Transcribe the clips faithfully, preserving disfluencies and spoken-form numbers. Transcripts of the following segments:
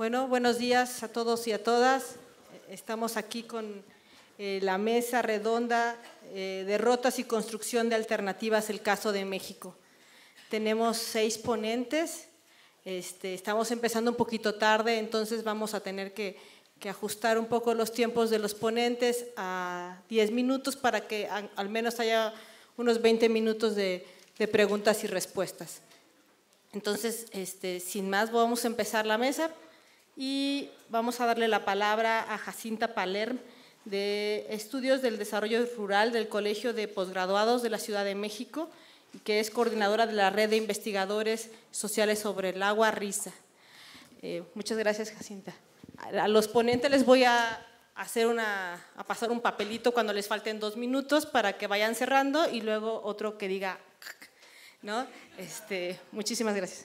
Bueno, buenos días a todos y a todas. Estamos aquí con eh, la mesa redonda eh, Derrotas y construcción de alternativas, el caso de México. Tenemos seis ponentes, este, estamos empezando un poquito tarde, entonces vamos a tener que, que ajustar un poco los tiempos de los ponentes a diez minutos para que a, al menos haya unos veinte minutos de, de preguntas y respuestas. Entonces, este, sin más, vamos a empezar la mesa y vamos a darle la palabra a Jacinta Palerm, de Estudios del Desarrollo Rural del Colegio de Posgraduados de la Ciudad de México, que es coordinadora de la Red de Investigadores Sociales sobre el Agua, RISA. Eh, muchas gracias, Jacinta. A los ponentes les voy a, hacer una, a pasar un papelito cuando les falten dos minutos para que vayan cerrando y luego otro que diga… ¿no? Este, muchísimas gracias.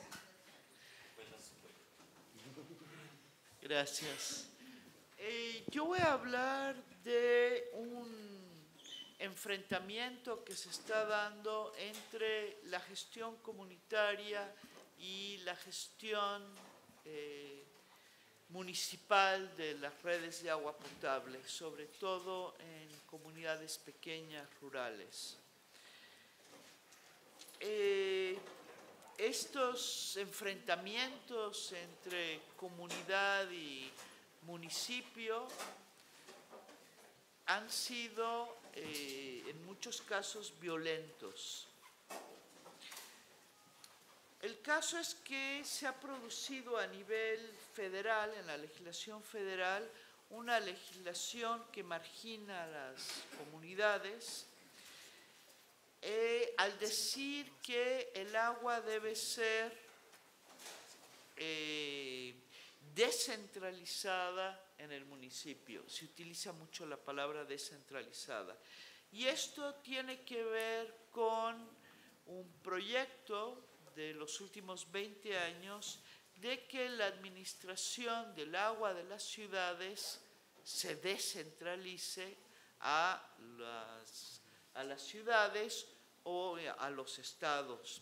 Gracias. Eh, yo voy a hablar de un enfrentamiento que se está dando entre la gestión comunitaria y la gestión eh, municipal de las redes de agua potable, sobre todo en comunidades pequeñas, rurales. Eh, estos enfrentamientos entre comunidad y municipio han sido eh, en muchos casos violentos. El caso es que se ha producido a nivel federal, en la legislación federal, una legislación que margina a las comunidades Eh, al decir que el agua debe ser eh, descentralizada en el municipio. Se utiliza mucho la palabra descentralizada. Y esto tiene que ver con un proyecto de los últimos veinte años de que la administración del agua de las ciudades se descentralice a las, a las ciudades o a los estados.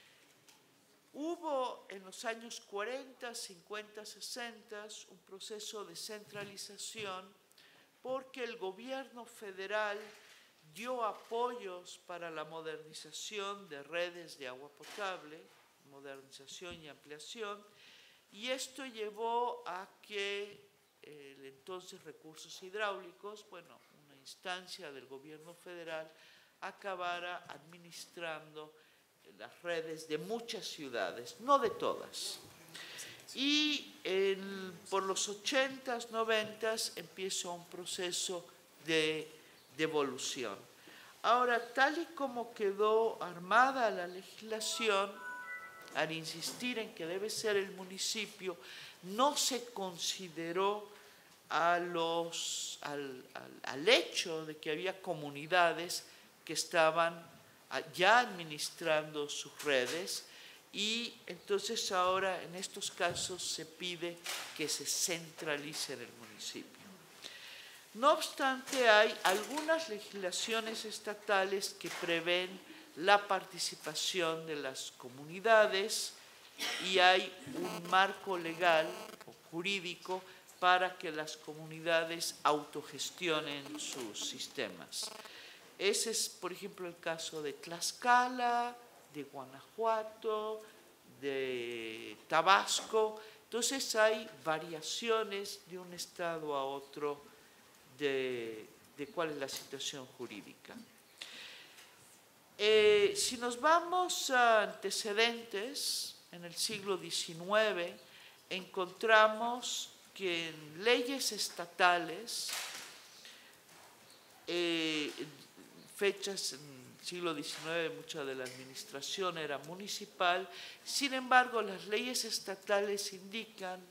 Hubo en los años cuarenta, cincuenta, sesenta un proceso de centralización porque el gobierno federal dio apoyos para la modernización de redes de agua potable, modernización y ampliación, y esto llevó a que el entonces Recursos Hidráulicos, bueno, una instancia del gobierno federal, acabara administrando las redes de muchas ciudades, no de todas. Y en, por los ochentas, noventas empieza un proceso de devolución. Ahora, tal y como quedó armada la legislación, al insistir en que debe ser el municipio, no se consideró a los, al, al, al hecho de que había comunidades que estaban ya administrando sus redes y entonces ahora en estos casos se pide que se centralice en el municipio. No obstante, hay algunas legislaciones estatales que prevén la participación de las comunidades y hay un marco legal o jurídico para que las comunidades autogestionen sus sistemas. Ese es, por ejemplo, el caso de Tlaxcala, de Guanajuato, de Tabasco. Entonces hay variaciones de un estado a otro de, de cuál es la situación jurídica. Eh, si nos vamos a antecedentes, en el siglo diecinueve, encontramos que en leyes estatales, eh, fechas en el siglo diecinueve, mucha de la administración era municipal, sin embargo, las leyes estatales indican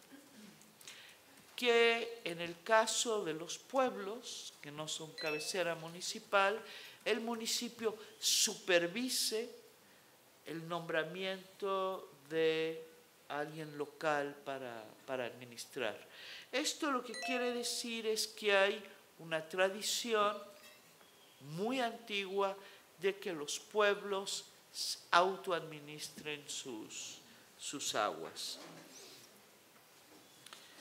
que en el caso de los pueblos, que no son cabecera municipal, el municipio supervise el nombramiento de alguien local para, para administrar. Esto lo que quiere decir es que hay una tradición muy antigua de que los pueblos autoadministren sus, sus aguas.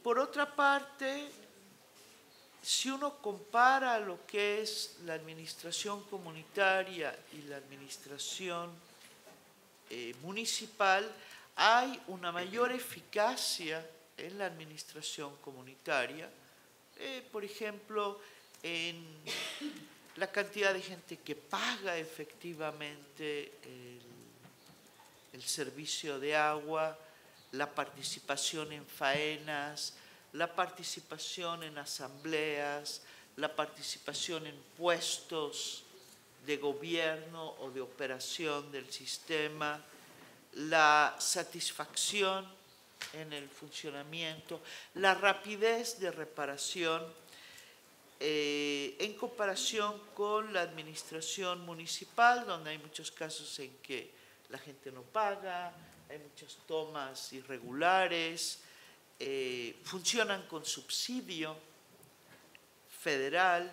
por otra parte, si uno compara lo que es la administración comunitaria y la administración eh, municipal, hay una mayor eficacia en la administración comunitaria, eh, por ejemplo, en la cantidad de gente que paga efectivamente el, el servicio de agua, la participación en faenas, la participación en asambleas, la participación en puestos de gobierno o de operación del sistema, la satisfacción en el funcionamiento, la rapidez de reparación, eh, en comparación con la administración municipal, donde hay muchos casos en que la gente no paga, hay muchas tomas irregulares, eh, funcionan con subsidio federal.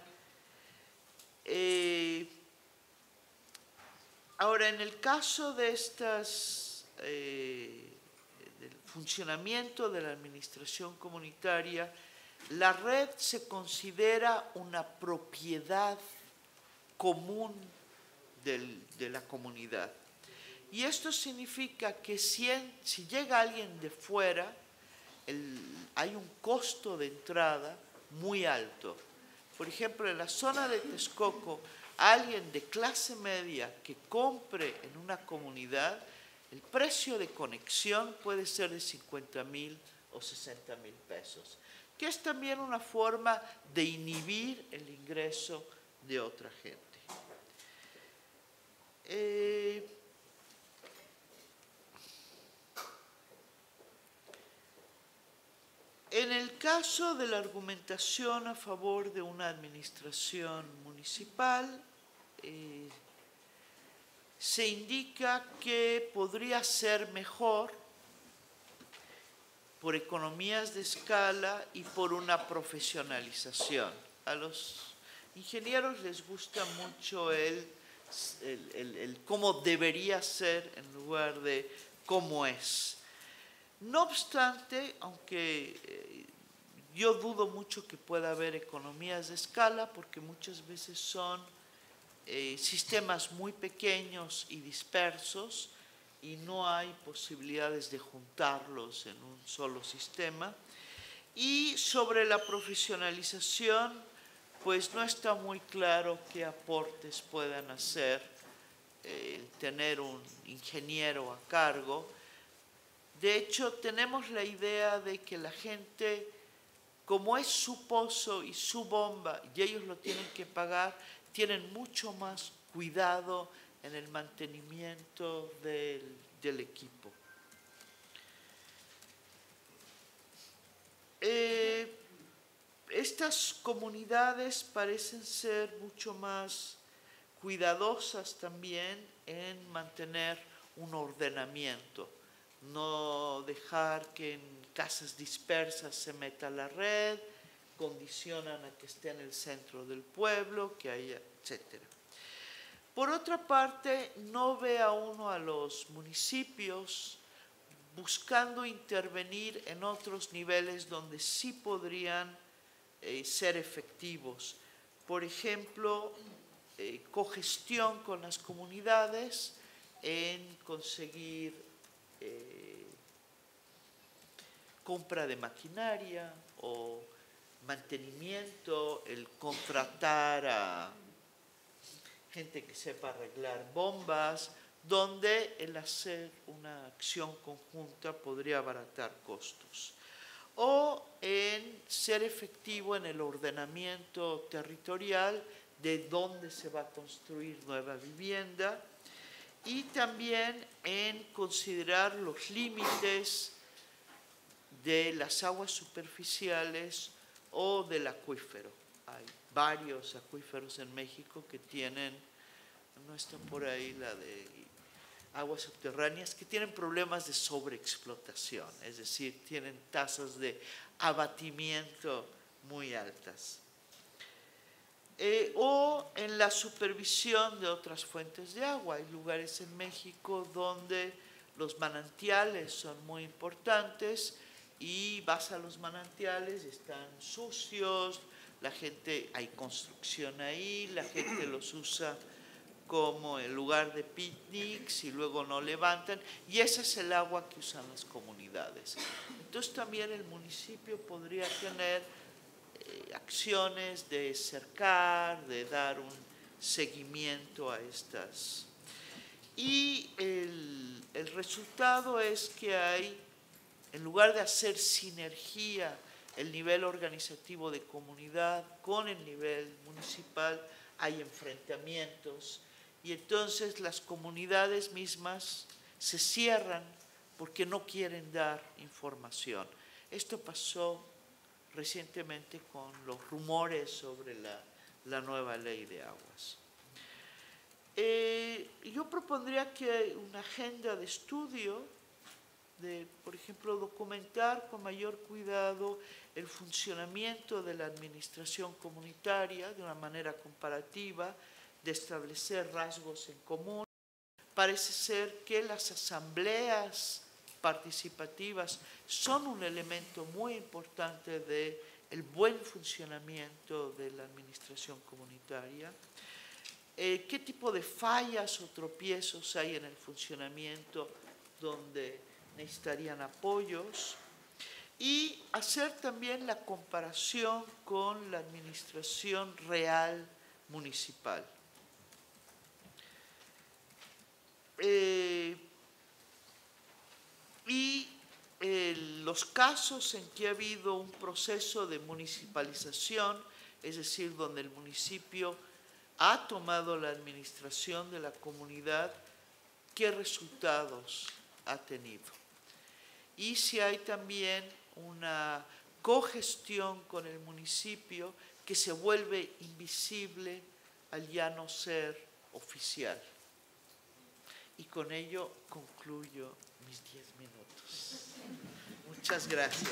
Eh, ahora, en el caso de estas, eh, del funcionamiento de la administración comunitaria, la red se considera una propiedad común del, de la comunidad. Y esto significa que si, en, si llega alguien de fuera, el, hay un costo de entrada muy alto. Por ejemplo, en la zona de Texcoco, alguien de clase media que compre en una comunidad, el precio de conexión puede ser de cincuenta mil o sesenta mil pesos, que es también una forma de inhibir el ingreso de otra gente. Eh, En el caso de la argumentación a favor de una administración municipal, eh, se indica que podría ser mejor por economías de escala y por una profesionalización. A los ingenieros les gusta mucho el, el, el, el cómo debería ser en lugar de cómo es. No obstante, aunque eh, yo dudo mucho que pueda haber economías de escala, porque muchas veces son eh, sistemas muy pequeños y dispersos y no hay posibilidades de juntarlos en un solo sistema. Y sobre la profesionalización, pues no está muy claro qué aportes puedan hacer eh, tener un ingeniero a cargo. De hecho, tenemos la idea de que la gente, como es su pozo y su bomba, y ellos lo tienen que pagar, tienen mucho más cuidado en el mantenimiento del, del equipo. Eh, estas comunidades parecen ser mucho más cuidadosas también en mantener un ordenamiento. No dejar que en casas dispersas se meta la red, condicionan a que esté en el centro del pueblo, que haya, etcétera. Por otra parte, no ve a uno a los municipios buscando intervenir en otros niveles donde sí podrían eh, ser efectivos. Por ejemplo, eh, cogestión con las comunidades en conseguir Eh, compra de maquinaria o mantenimiento, el contratar a gente que sepa arreglar bombas, donde el hacer una acción conjunta podría abaratar costos. O en ser efectivo en el ordenamiento territorial de dónde se va a construir nueva vivienda, y también en considerar los límites de las aguas superficiales o del acuífero. Hay varios acuíferos en México que tienen, no está por ahí la de aguas subterráneas, que tienen problemas de sobreexplotación, es decir, tienen tasas de abatimiento muy altas. Eh, o en la supervisión de otras fuentes de agua. Hay lugares en México donde los manantiales son muy importantes y vas a los manantiales, están sucios, la gente, hay construcción ahí, la gente los usa como el lugar de picnics y luego no levantan, y ese es el agua que usan las comunidades. Entonces también el municipio podría tener eh, acciones de cercar, de dar un seguimiento a estas. Y el, el resultado es que hay, en lugar de hacer sinergia el nivel organizativo de comunidad con el nivel municipal, hay enfrentamientos. Y entonces las comunidades mismas se cierran porque no quieren dar información. Esto pasó recientemente con los rumores sobre la, la nueva ley de aguas. Eh, yo propondría que una agenda de estudio, de, por ejemplo, documentar con mayor cuidado el funcionamiento de la administración comunitaria de una manera comparativa, de establecer rasgos en común. Parece ser que las asambleas participativas son un elemento muy importante del buen funcionamiento de la administración comunitaria. Eh, ¿Qué tipo de fallas o tropiezos hay en el funcionamiento donde necesitarían apoyos? Y hacer también la comparación con la administración real municipal. Eh, y eh, los casos en que ha habido un proceso de municipalización, es decir, donde el municipio ha tomado la administración de la comunidad, ¿qué resultados ha tenido? Y si hay también una cogestión con el municipio que se vuelve invisible al ya no ser oficial. Y con ello concluyo mis diez minutos. Muchas gracias.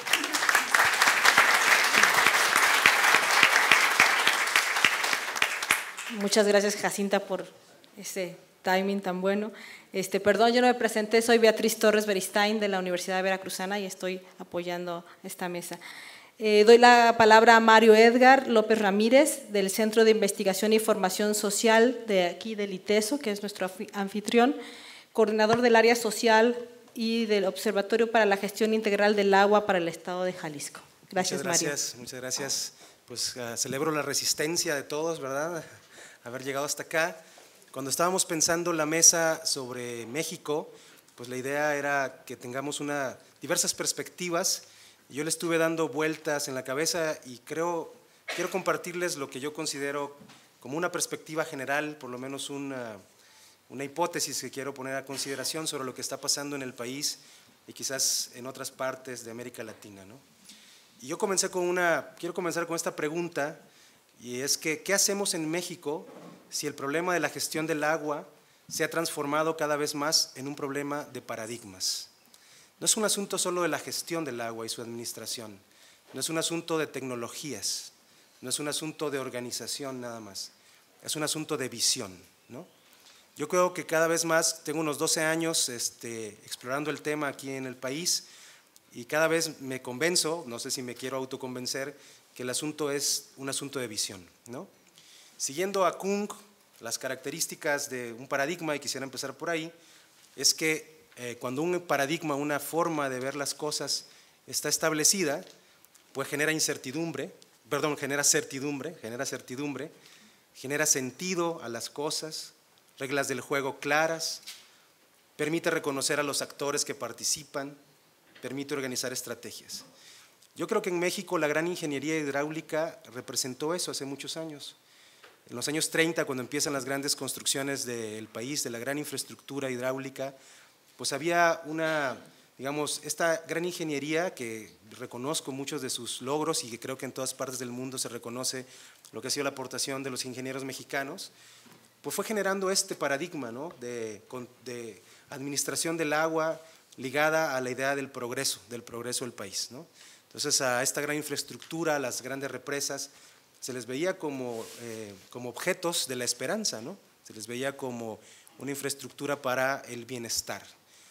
Muchas gracias, Jacinta, por ese timing tan bueno. Este, perdón, yo no me presenté, soy Beatriz Torres Beristain de la Universidad Veracruzana y estoy apoyando esta mesa. Eh, doy la palabra a Mario Edgar López Ramírez del Centro de Investigación y Formación Social de aquí del ITESO, que es nuestro anfitrión, coordinador del área social y del Observatorio para la Gestión Integral del Agua para el Estado de Jalisco. Gracias, muchas gracias Mario. Muchas gracias. Pues uh, celebro la resistencia de todos, ¿verdad? Haber llegado hasta acá. Cuando estábamos pensando la mesa sobre México, pues la idea era que tengamos una, diversas perspectivas. Yo le estuve dando vueltas en la cabeza y creo, quiero compartirles lo que yo considero como una perspectiva general, por lo menos una, una hipótesis que quiero poner a consideración sobre lo que está pasando en el país y quizás en otras partes de América Latina, ¿no? Y yo comencé con una, quiero comenzar con esta pregunta, y es que, ¿qué hacemos en México si el problema de la gestión del agua se ha transformado cada vez más en un problema de paradigmas? No es un asunto solo de la gestión del agua y su administración, no es un asunto de tecnologías, no es un asunto de organización nada más, es un asunto de visión, ¿no? Yo creo que cada vez más, tengo unos doce años este, explorando el tema aquí en el país y cada vez me convenzo, no sé si me quiero autoconvencer, que el asunto es un asunto de visión, ¿no? Siguiendo a Kung, las características de un paradigma, y quisiera empezar por ahí, es que Eh, cuando un paradigma, una forma de ver las cosas está establecida, pues genera incertidumbre, perdón, genera certidumbre, genera certidumbre, genera sentido a las cosas, reglas del juego claras, permite reconocer a los actores que participan, permite organizar estrategias. Yo creo que en México la gran ingeniería hidráulica representó eso hace muchos años. En los años treinta, cuando empiezan las grandes construcciones del país, de la gran infraestructura hidráulica, pues había una, digamos, esta gran ingeniería que reconozco muchos de sus logros y que creo que en todas partes del mundo se reconoce lo que ha sido la aportación de los ingenieros mexicanos, pues fue generando este paradigma, ¿no? de, de administración del agua ligada a la idea del progreso, del progreso del país, ¿no? Entonces a esta gran infraestructura, a las grandes represas, se les veía como, eh, como objetos de la esperanza, ¿no? Se les veía como una infraestructura para el bienestar.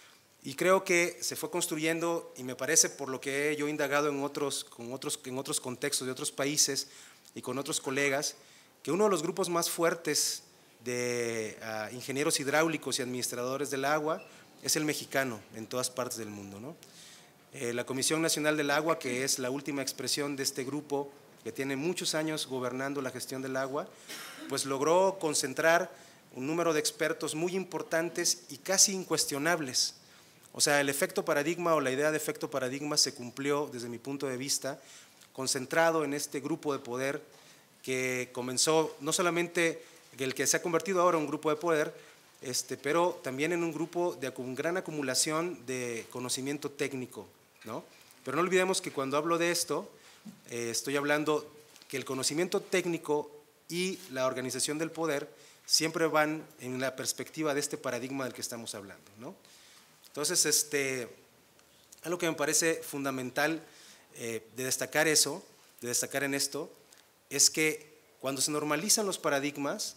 Y creo que se fue construyendo, y me parece por lo que he yo indagado en otros, con otros, en otros contextos de otros países y con otros colegas, que uno de los grupos más fuertes de uh, ingenieros hidráulicos y administradores del agua es el mexicano en todas partes del mundo, ¿no? Eh, la Comisión Nacional del Agua, que es la última expresión de este grupo que tiene muchos años gobernando la gestión del agua, pues logró concentrar un número de expertos muy importantes y casi incuestionables. O sea, el efecto paradigma o la idea de efecto paradigma se cumplió desde mi punto de vista, concentrado en este grupo de poder que comenzó no solamente el que se ha convertido ahora en un grupo de poder, este, pero también en un grupo de gran acumulación de conocimiento técnico, ¿no? Pero no olvidemos que cuando hablo de esto, eh, estoy hablando que el conocimiento técnico y la organización del poder siempre van en la perspectiva de este paradigma del que estamos hablando, ¿no? Entonces, este, algo que me parece fundamental eh, de destacar eso, de destacar en esto, es que cuando se normalizan los paradigmas,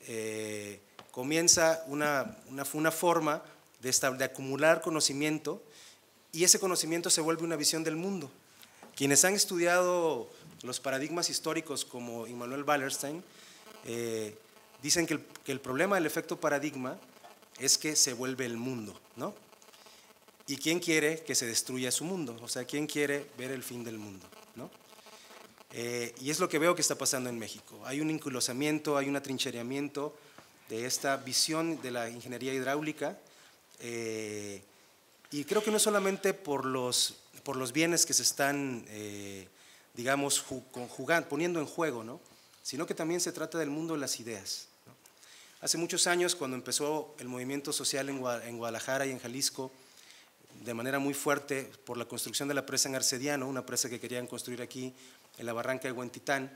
eh, comienza una, una, una forma de, de acumular conocimiento y ese conocimiento se vuelve una visión del mundo. Quienes han estudiado los paradigmas históricos como Immanuel Wallerstein, eh, dicen que el, que el problema del efecto paradigma es que se vuelve el mundo, ¿no? ¿Y quién quiere que se destruya su mundo? O sea, ¿quién quiere ver el fin del mundo, ¿no? Eh, y es lo que veo que está pasando en México. Hay un enclosamiento, hay un atrincheramiento de esta visión de la ingeniería hidráulica eh, y creo que no solamente por los, por los bienes que se están, eh, digamos, jugando, poniendo en juego, ¿no? Sino que también se trata del mundo de las ideas, ¿no? Hace muchos años, cuando empezó el movimiento social en Guadalajara y en Jalisco, de manera muy fuerte por la construcción de la presa en Arcediano, una presa que querían construir aquí en la barranca de Huentitán.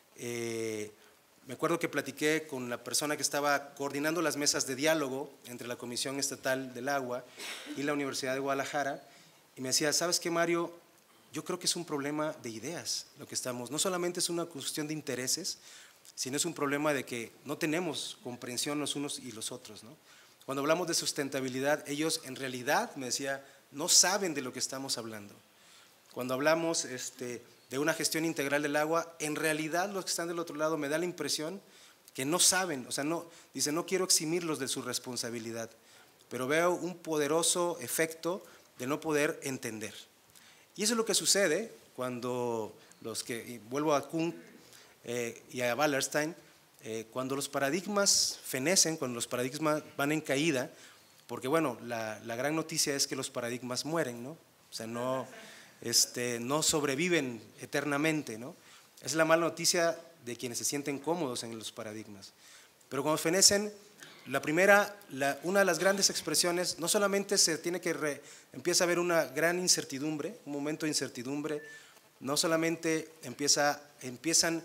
Eh, me acuerdo que platiqué con la persona que estaba coordinando las mesas de diálogo entre la Comisión Estatal del Agua y la Universidad de Guadalajara, y me decía, ¿sabes qué, Mario? Yo creo que es un problema de ideas lo que estamos, no solamente es una cuestión de intereses, sino es un problema de que no tenemos comprensión los unos y los otros, ¿no? Cuando hablamos de sustentabilidad, ellos en realidad, me decía, no saben de lo que estamos hablando. Cuando hablamos este, de una gestión integral del agua, en realidad los que están del otro lado me da la impresión que no saben, o sea, no, dice, no quiero eximirlos de su responsabilidad, pero veo un poderoso efecto de no poder entender. Y eso es lo que sucede cuando los que, y vuelvo a Kuhn eh, y a Wallerstein, Eh, cuando los paradigmas fenecen, cuando los paradigmas van en caída, porque bueno, la, la gran noticia es que los paradigmas mueren, ¿no? O sea, no, este, no sobreviven eternamente, ¿no? Es la mala noticia de quienes se sienten cómodos en los paradigmas. Pero cuando fenecen, la primera, la, una de las grandes expresiones, no solamente se tiene que, re, empieza a haber una gran incertidumbre, un momento de incertidumbre, no solamente empieza, empiezan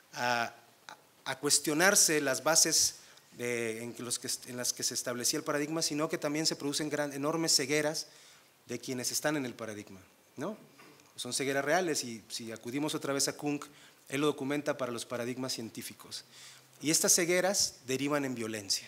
a a cuestionarse las bases de, en, los que, en las que se establecía el paradigma, sino que también se producen gran, enormes cegueras de quienes están en el paradigma, ¿no? Son cegueras reales y si acudimos otra vez a Kuhn, él lo documenta para los paradigmas científicos. Y estas cegueras derivan en violencia,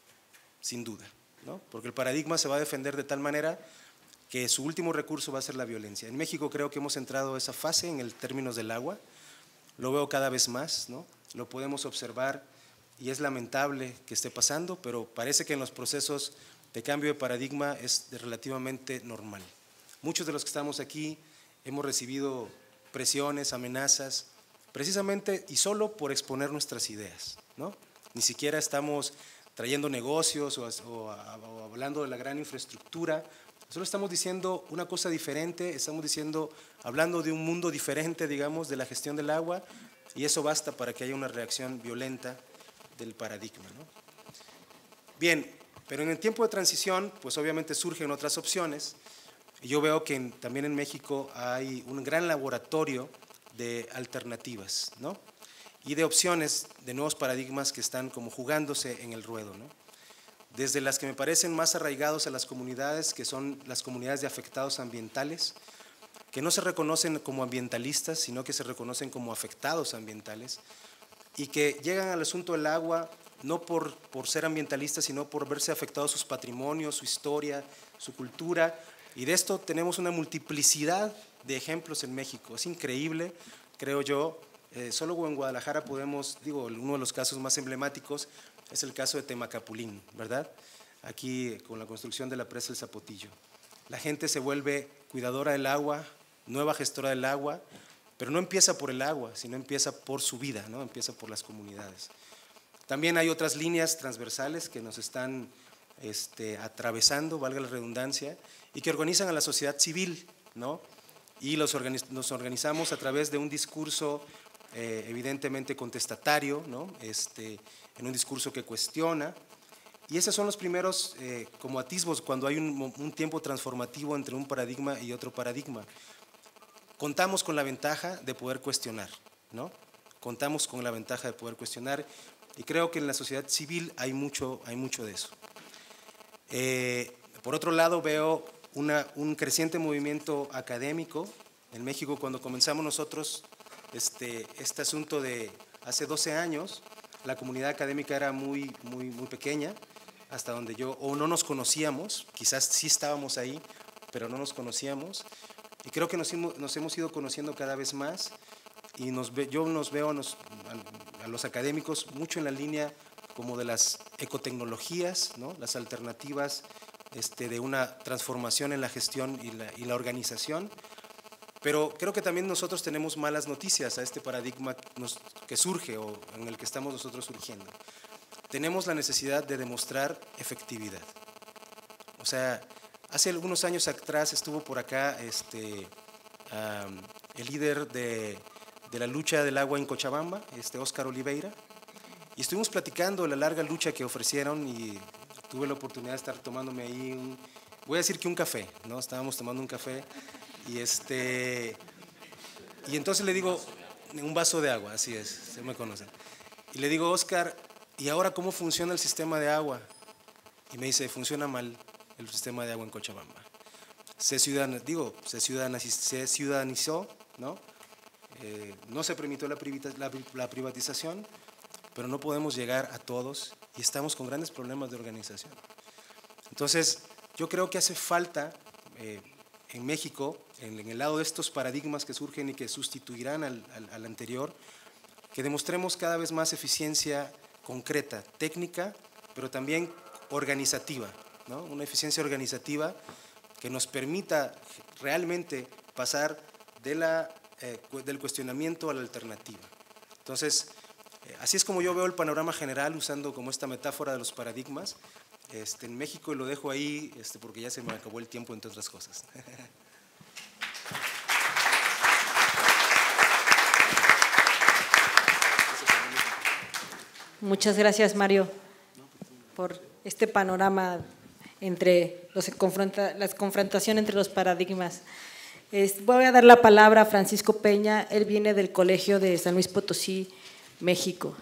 sin duda, ¿no? Porque el paradigma se va a defender de tal manera que su último recurso va a ser la violencia. En México creo que hemos entrado a esa fase en el términos del agua, lo veo cada vez más, ¿no? Lo podemos observar y es lamentable que esté pasando, pero parece que en los procesos de cambio de paradigma es relativamente normal. Muchos de los que estamos aquí hemos recibido presiones, amenazas, precisamente y solo por exponer nuestras ideas, ¿no? Ni siquiera estamos trayendo negocios o, o, o hablando de la gran infraestructura, solo estamos diciendo una cosa diferente, estamos diciendo, hablando de un mundo diferente, digamos, de la gestión del agua, y eso basta para que haya una reacción violenta del paradigma, ¿no? Bien, pero en el tiempo de transición, pues obviamente surgen otras opciones, y yo veo que en, también en México hay un gran laboratorio de alternativas, ¿no? Y de opciones, de nuevos paradigmas que están como jugándose en el ruedo, ¿no? Desde las que me parecen más arraigados a las comunidades, que son las comunidades de afectados ambientales, que no se reconocen como ambientalistas, sino que se reconocen como afectados ambientales, y que llegan al asunto del agua no por, por ser ambientalistas, sino por verse afectados sus patrimonios, su historia, su cultura, y de esto tenemos una multiplicidad de ejemplos en México. Es increíble, creo yo, eh, solo en Guadalajara podemos, digo, uno de los casos más emblemáticos es el caso de Temacapulín, ¿verdad? Aquí con la construcción de la presa del Zapotillo. La gente se vuelve cuidadora del agua, nueva gestora del agua, pero no empieza por el agua, sino empieza por su vida, ¿no? Empieza por las comunidades. También hay otras líneas transversales que nos están este, atravesando, valga la redundancia, y que organizan a la sociedad civil, ¿no? Y los organiz nos organizamos a través de un discurso eh, evidentemente contestatario, ¿no? Este, en un discurso que cuestiona. Y esos son los primeros eh, como atisbos cuando hay un, un tiempo transformativo entre un paradigma y otro paradigma. Contamos con la ventaja de poder cuestionar, ¿no? Contamos con la ventaja de poder cuestionar y creo que en la sociedad civil hay mucho, hay mucho de eso. Eh, por otro lado, veo una, un creciente movimiento académico en México. Cuando comenzamos nosotros este, este asunto de hace doce años, la comunidad académica era muy, muy, muy pequeña, hasta donde yo, o no nos conocíamos, quizás sí estábamos ahí, pero no nos conocíamos. Y creo que nos, nos hemos ido conociendo cada vez más y nos ve, yo nos veo a, nos, a, a los académicos mucho en la línea como de las ecotecnologías, ¿no? Las alternativas este, de una transformación en la gestión y la, y la organización. Pero creo que también nosotros tenemos malas noticias a este paradigma nos, que surge o en el que estamos nosotros surgiendo. Tenemos la necesidad de demostrar efectividad. O sea, hace algunos años atrás estuvo por acá este, um, el líder de, de la lucha del agua en Cochabamba, este Óscar Oliveira, y estuvimos platicando de la larga lucha que ofrecieron y tuve la oportunidad de estar tomándome ahí, un, voy a decir que un café, ¿no? Estábamos tomando un café y, este, y entonces le digo, un vaso de agua, así es, se me conocen. Y le digo, Óscar, ¿y ahora cómo funciona el sistema de agua? Y me dice, funciona mal el sistema de agua en Cochabamba. Se, ciudadan, digo, se, ciudadaniz, se ciudadanizó, ¿no? Eh, no se permitió la, la, la privatización, pero no podemos llegar a todos y estamos con grandes problemas de organización. Entonces, yo creo que hace falta eh, en México, en, en el lado de estos paradigmas que surgen y que sustituirán al, al, al anterior, que demostremos cada vez más eficiencia concreta, técnica, pero también organizativa, ¿no? Una eficiencia organizativa que nos permita realmente pasar de la, eh, del cuestionamiento a la alternativa. Entonces, eh, así es como yo veo el panorama general, usando como esta metáfora de los paradigmas este, en México, y lo dejo ahí este, porque ya se me acabó el tiempo, entre otras cosas. Muchas gracias, Mario, por este panorama entre los confronta, la confrontación entre los paradigmas. Es, voy a dar la palabra a Francisco Peña, él viene del Colegio de San Luis Potosí, México.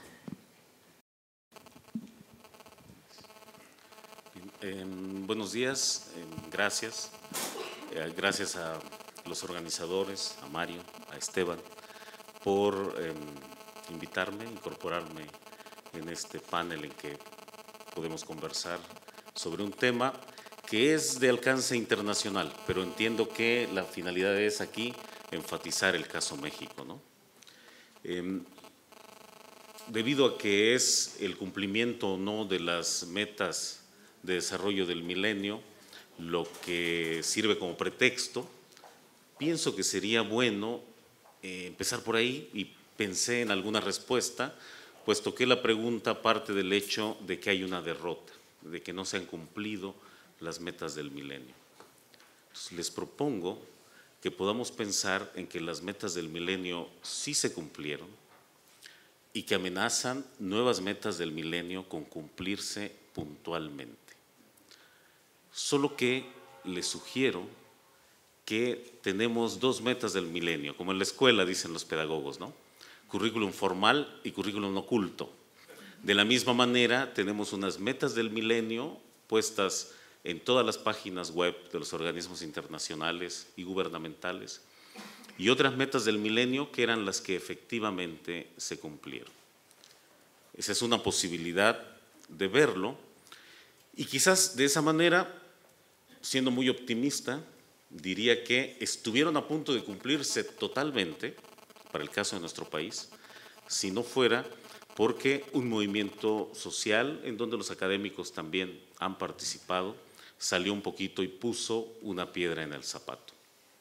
Eh, buenos días, eh, gracias. Eh, gracias a los organizadores, a Mario, a Esteban, por eh, invitarme, incorporarme en este panel en que podemos conversar sobre un tema que es de alcance internacional, pero entiendo que la finalidad es aquí enfatizar el caso México, ¿no? Eh, debido a que es el cumplimiento o no de las metas de desarrollo del milenio lo que sirve como pretexto, pienso que sería bueno eh, empezar por ahí y pensé en alguna respuesta, puesto que la pregunta parte del hecho de que hay una derrota, de que no se han cumplido las metas del milenio. Entonces, les propongo que podamos pensar en que las metas del milenio sí se cumplieron y que amenazan nuevas metas del milenio con cumplirse puntualmente. Solo que les sugiero que tenemos dos metas del milenio, como en la escuela dicen los pedagogos, ¿no? Currículum formal y currículum oculto. De la misma manera, tenemos unas metas del milenio puestas en todas las páginas web de los organismos internacionales y gubernamentales y otras metas del milenio que eran las que efectivamente se cumplieron. Esa es una posibilidad de verlo y quizás de esa manera siendo muy optimista, diría que estuvieron a punto de cumplirse totalmente, para el caso de nuestro país, si no fuera porque un movimiento social en donde los académicos también han participado, salió un poquito y puso una piedra en el zapato.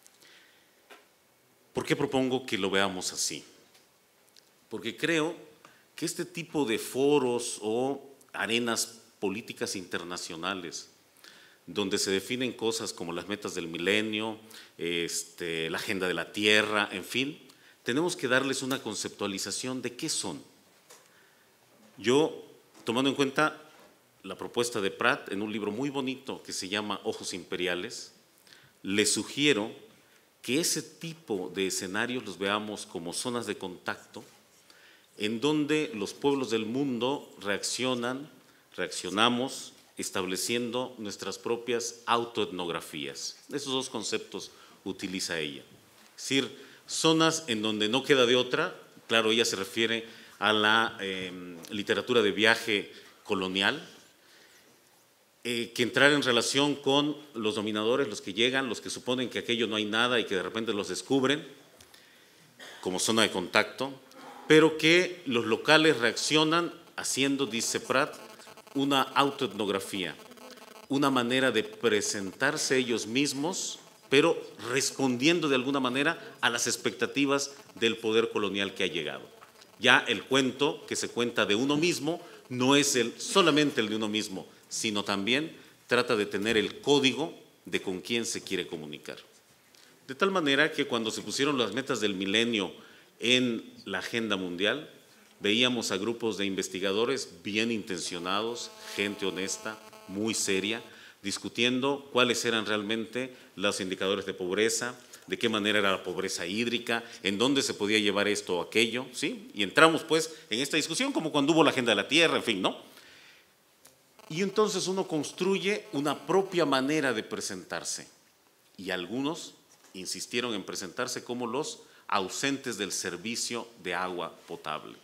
¿Por qué propongo que lo veamos así? Porque creo que este tipo de foros o arenas políticas internacionales, donde se definen cosas como las metas del milenio, este, la agenda de la tierra, en fin, tenemos que darles una conceptualización de qué son. Yo, tomando en cuenta la propuesta de Prat en un libro muy bonito que se llama Ojos Imperiales, le sugiero que ese tipo de escenarios los veamos como zonas de contacto en donde los pueblos del mundo reaccionan, reaccionamos, estableciendo nuestras propias autoetnografías. Esos dos conceptos utiliza ella. Es decir, zonas en donde no queda de otra, claro, ella se refiere a la eh, literatura de viaje colonial, eh, que entrar en relación con los dominadores, los que llegan, los que suponen que aquello no hay nada y que de repente los descubren como zona de contacto, pero que los locales reaccionan haciendo, dice Prat, una autoetnografía, una manera de presentarse ellos mismos, pero respondiendo de alguna manera a las expectativas del poder colonial que ha llegado. Ya el cuento que se cuenta de uno mismo no es el, solamente el de uno mismo, sino también trata de tener el código de con quién se quiere comunicar. De tal manera que cuando se pusieron las metas del milenio en la agenda mundial, veíamos a grupos de investigadores bien intencionados, gente honesta, muy seria, discutiendo cuáles eran realmente los indicadores de pobreza, de qué manera era la pobreza hídrica, en dónde se podía llevar esto o aquello, ¿sí? Y entramos pues en esta discusión como cuando hubo la agenda de la tierra, en fin, ¿no? Y entonces uno construye una propia manera de presentarse. Y algunos insistieron en presentarse como los ausentes del servicio de agua potable.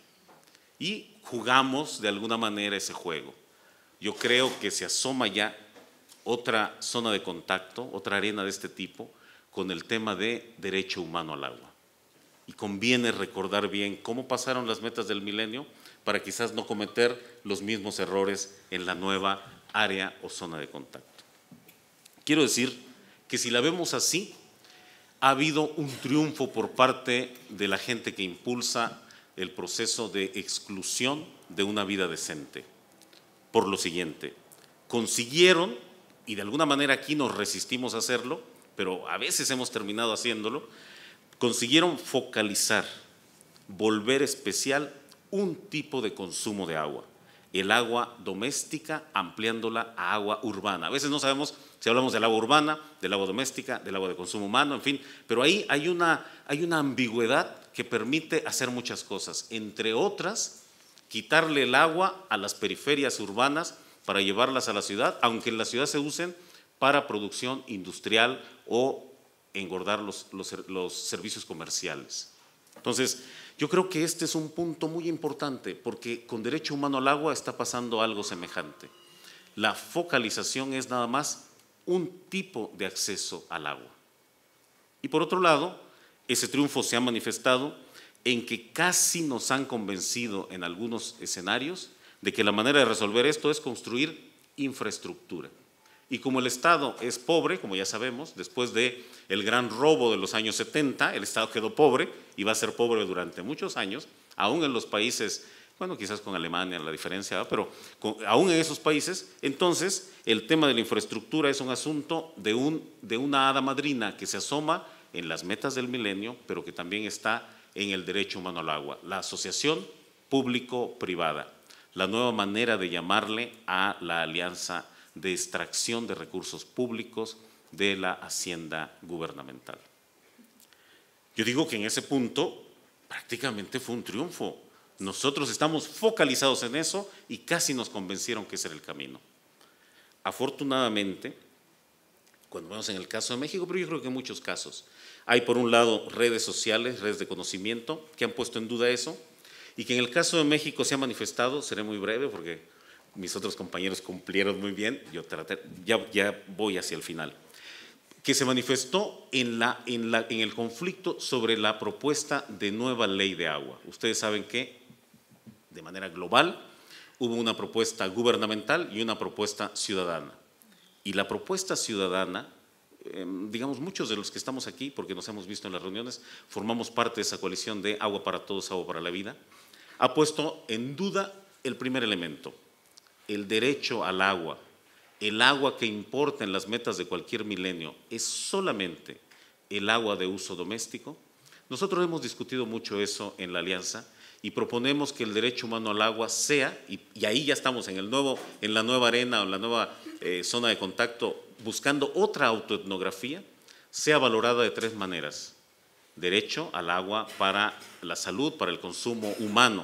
Y jugamos de alguna manera ese juego. Yo creo que se asoma ya otra zona de contacto, otra arena de este tipo, con el tema de derecho humano al agua. Y conviene recordar bien cómo pasaron las metas del milenio para quizás no cometer los mismos errores en la nueva área o zona de contacto. Quiero decir que si la vemos así, ha habido un triunfo por parte de la gente que impulsa el proceso de exclusión de una vida decente. Por lo siguiente, consiguieron, y de alguna manera aquí nos resistimos a hacerlo, pero a veces hemos terminado haciéndolo, consiguieron focalizar, volver especial un tipo de consumo de agua, el agua doméstica, ampliándola a agua urbana. A veces no sabemos si hablamos del agua urbana, del agua doméstica, del agua de consumo humano, en fin, pero ahí hay una, hay una ambigüedad que permite hacer muchas cosas, entre otras, quitarle el agua a las periferias urbanas para llevarlas a la ciudad, aunque en la ciudad se usen para producción industrial o engordar los, los, los servicios comerciales. Entonces, yo creo que este es un punto muy importante, porque con derecho humano al agua está pasando algo semejante. La focalización es nada más un tipo de acceso al agua. Y por otro lado, ese triunfo se ha manifestado en que casi nos han convencido en algunos escenarios de que la manera de resolver esto es construir infraestructura. Y como el Estado es pobre, como ya sabemos, después del gran robo de los años setenta, el Estado quedó pobre y va a ser pobre durante muchos años, aún en los países, bueno, quizás con Alemania la diferencia, pero con, aún en esos países, entonces el tema de la infraestructura es un asunto de, un, de una hada madrina que se asoma en las metas del milenio, pero que también está en el derecho humano al agua, la asociación público-privada, la nueva manera de llamarle a la alianza de extracción de recursos públicos de la hacienda gubernamental. Yo digo que en ese punto prácticamente fue un triunfo. Nosotros estamos focalizados en eso y casi nos convencieron que ese era el camino. Afortunadamente, cuando vemos en el caso de México, pero yo creo que en muchos casos, hay por un lado redes sociales, redes de conocimiento que han puesto en duda eso, y que en el caso de México se ha manifestado, seré muy breve porque mis otros compañeros cumplieron muy bien, yo traté, ya, ya voy hacia el final, que se manifestó en, la, en, la, en el conflicto sobre la propuesta de nueva ley de agua. Ustedes saben que de manera global hubo una propuesta gubernamental y una propuesta ciudadana. Y la propuesta ciudadana, eh, digamos muchos de los que estamos aquí, porque nos hemos visto en las reuniones, formamos parte de esa coalición de Agua para Todos, Agua para la Vida, ha puesto en duda el primer elemento, el derecho al agua. El agua que importa en las metas de cualquier milenio es solamente el agua de uso doméstico. Nosotros hemos discutido mucho eso en la Alianza y proponemos que el derecho humano al agua sea, y, y ahí ya estamos en, el nuevo, en la nueva arena o en la nueva eh, zona de contacto, buscando otra autoetnografía, sea valorada de tres maneras. Derecho al agua para la salud, para el consumo humano.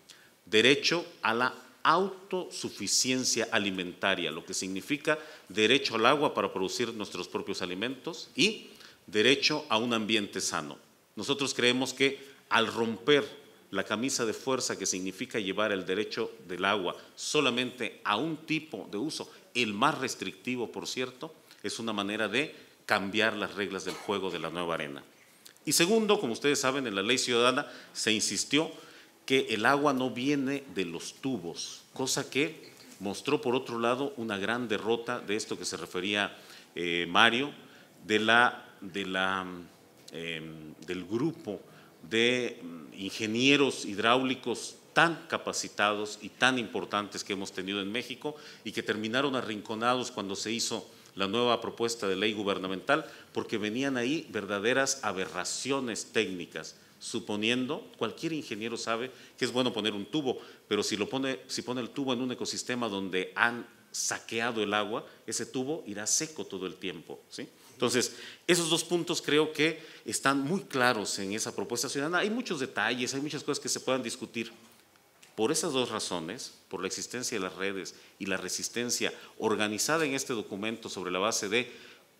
Derecho a la autosuficiencia alimentaria, lo que significa derecho al agua para producir nuestros propios alimentos y derecho a un ambiente sano. Nosotros creemos que al romper la camisa de fuerza que significa llevar el derecho del agua solamente a un tipo de uso, el más restrictivo, por cierto, es una manera de cambiar las reglas del juego de la nueva arena. Y segundo, como ustedes saben, en la ley ciudadana se insistió que el agua no viene de los tubos, cosa que mostró por otro lado una gran derrota de esto que se refería eh, Mario, de la, de la, eh, del grupo de ingenieros hidráulicos tan capacitados y tan importantes que hemos tenido en México y que terminaron arrinconados cuando se hizo la nueva propuesta de ley gubernamental, porque venían ahí verdaderas aberraciones técnicas, suponiendo, cualquier ingeniero sabe que es bueno poner un tubo, pero si, lo pone, si pone el tubo en un ecosistema donde han saqueado el agua, ese tubo irá seco todo el tiempo, ¿sí? Entonces, esos dos puntos creo que están muy claros en esa propuesta ciudadana. Hay muchos detalles, hay muchas cosas que se puedan discutir. Por esas dos razones, por la existencia de las redes y la resistencia organizada en este documento sobre la base de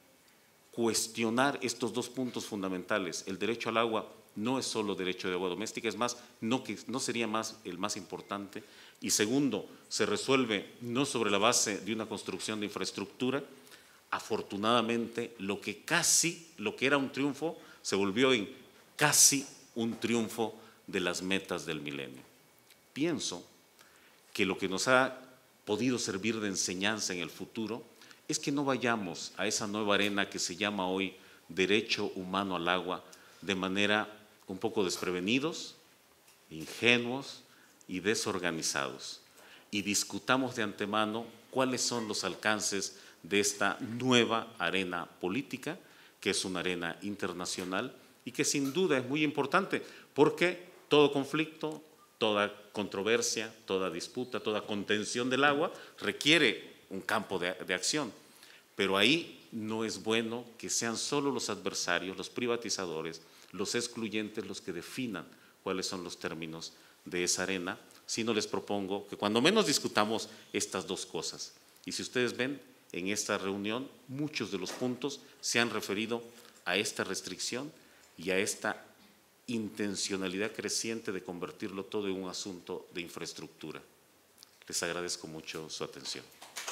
cuestionar estos dos puntos fundamentales, el derecho al agua no es solo derecho de agua doméstica, es más, no, que, no sería más el más importante. Y segundo, se resuelve no sobre la base de una construcción de infraestructura. Afortunadamente, lo que casi, lo que era un triunfo, se volvió en casi un triunfo de las metas del milenio. Pienso que lo que nos ha podido servir de enseñanza en el futuro es que no vayamos a esa nueva arena que se llama hoy derecho humano al agua de manera un poco desprevenidos, ingenuos y desorganizados, y discutamos de antemano cuáles son los alcances de esta nueva arena política, que es una arena internacional y que sin duda es muy importante, porque todo conflicto, toda controversia, toda disputa, toda contención del agua requiere un campo de, de acción, pero ahí no es bueno que sean solo los adversarios, los privatizadores, los excluyentes los que definan cuáles son los términos de esa arena, sino les propongo que cuando menos discutamos estas dos cosas. Y si ustedes ven, en esta reunión muchos de los puntos se han referido a esta restricción y a esta intencionalidad creciente de convertirlo todo en un asunto de infraestructura. Les agradezco mucho su atención.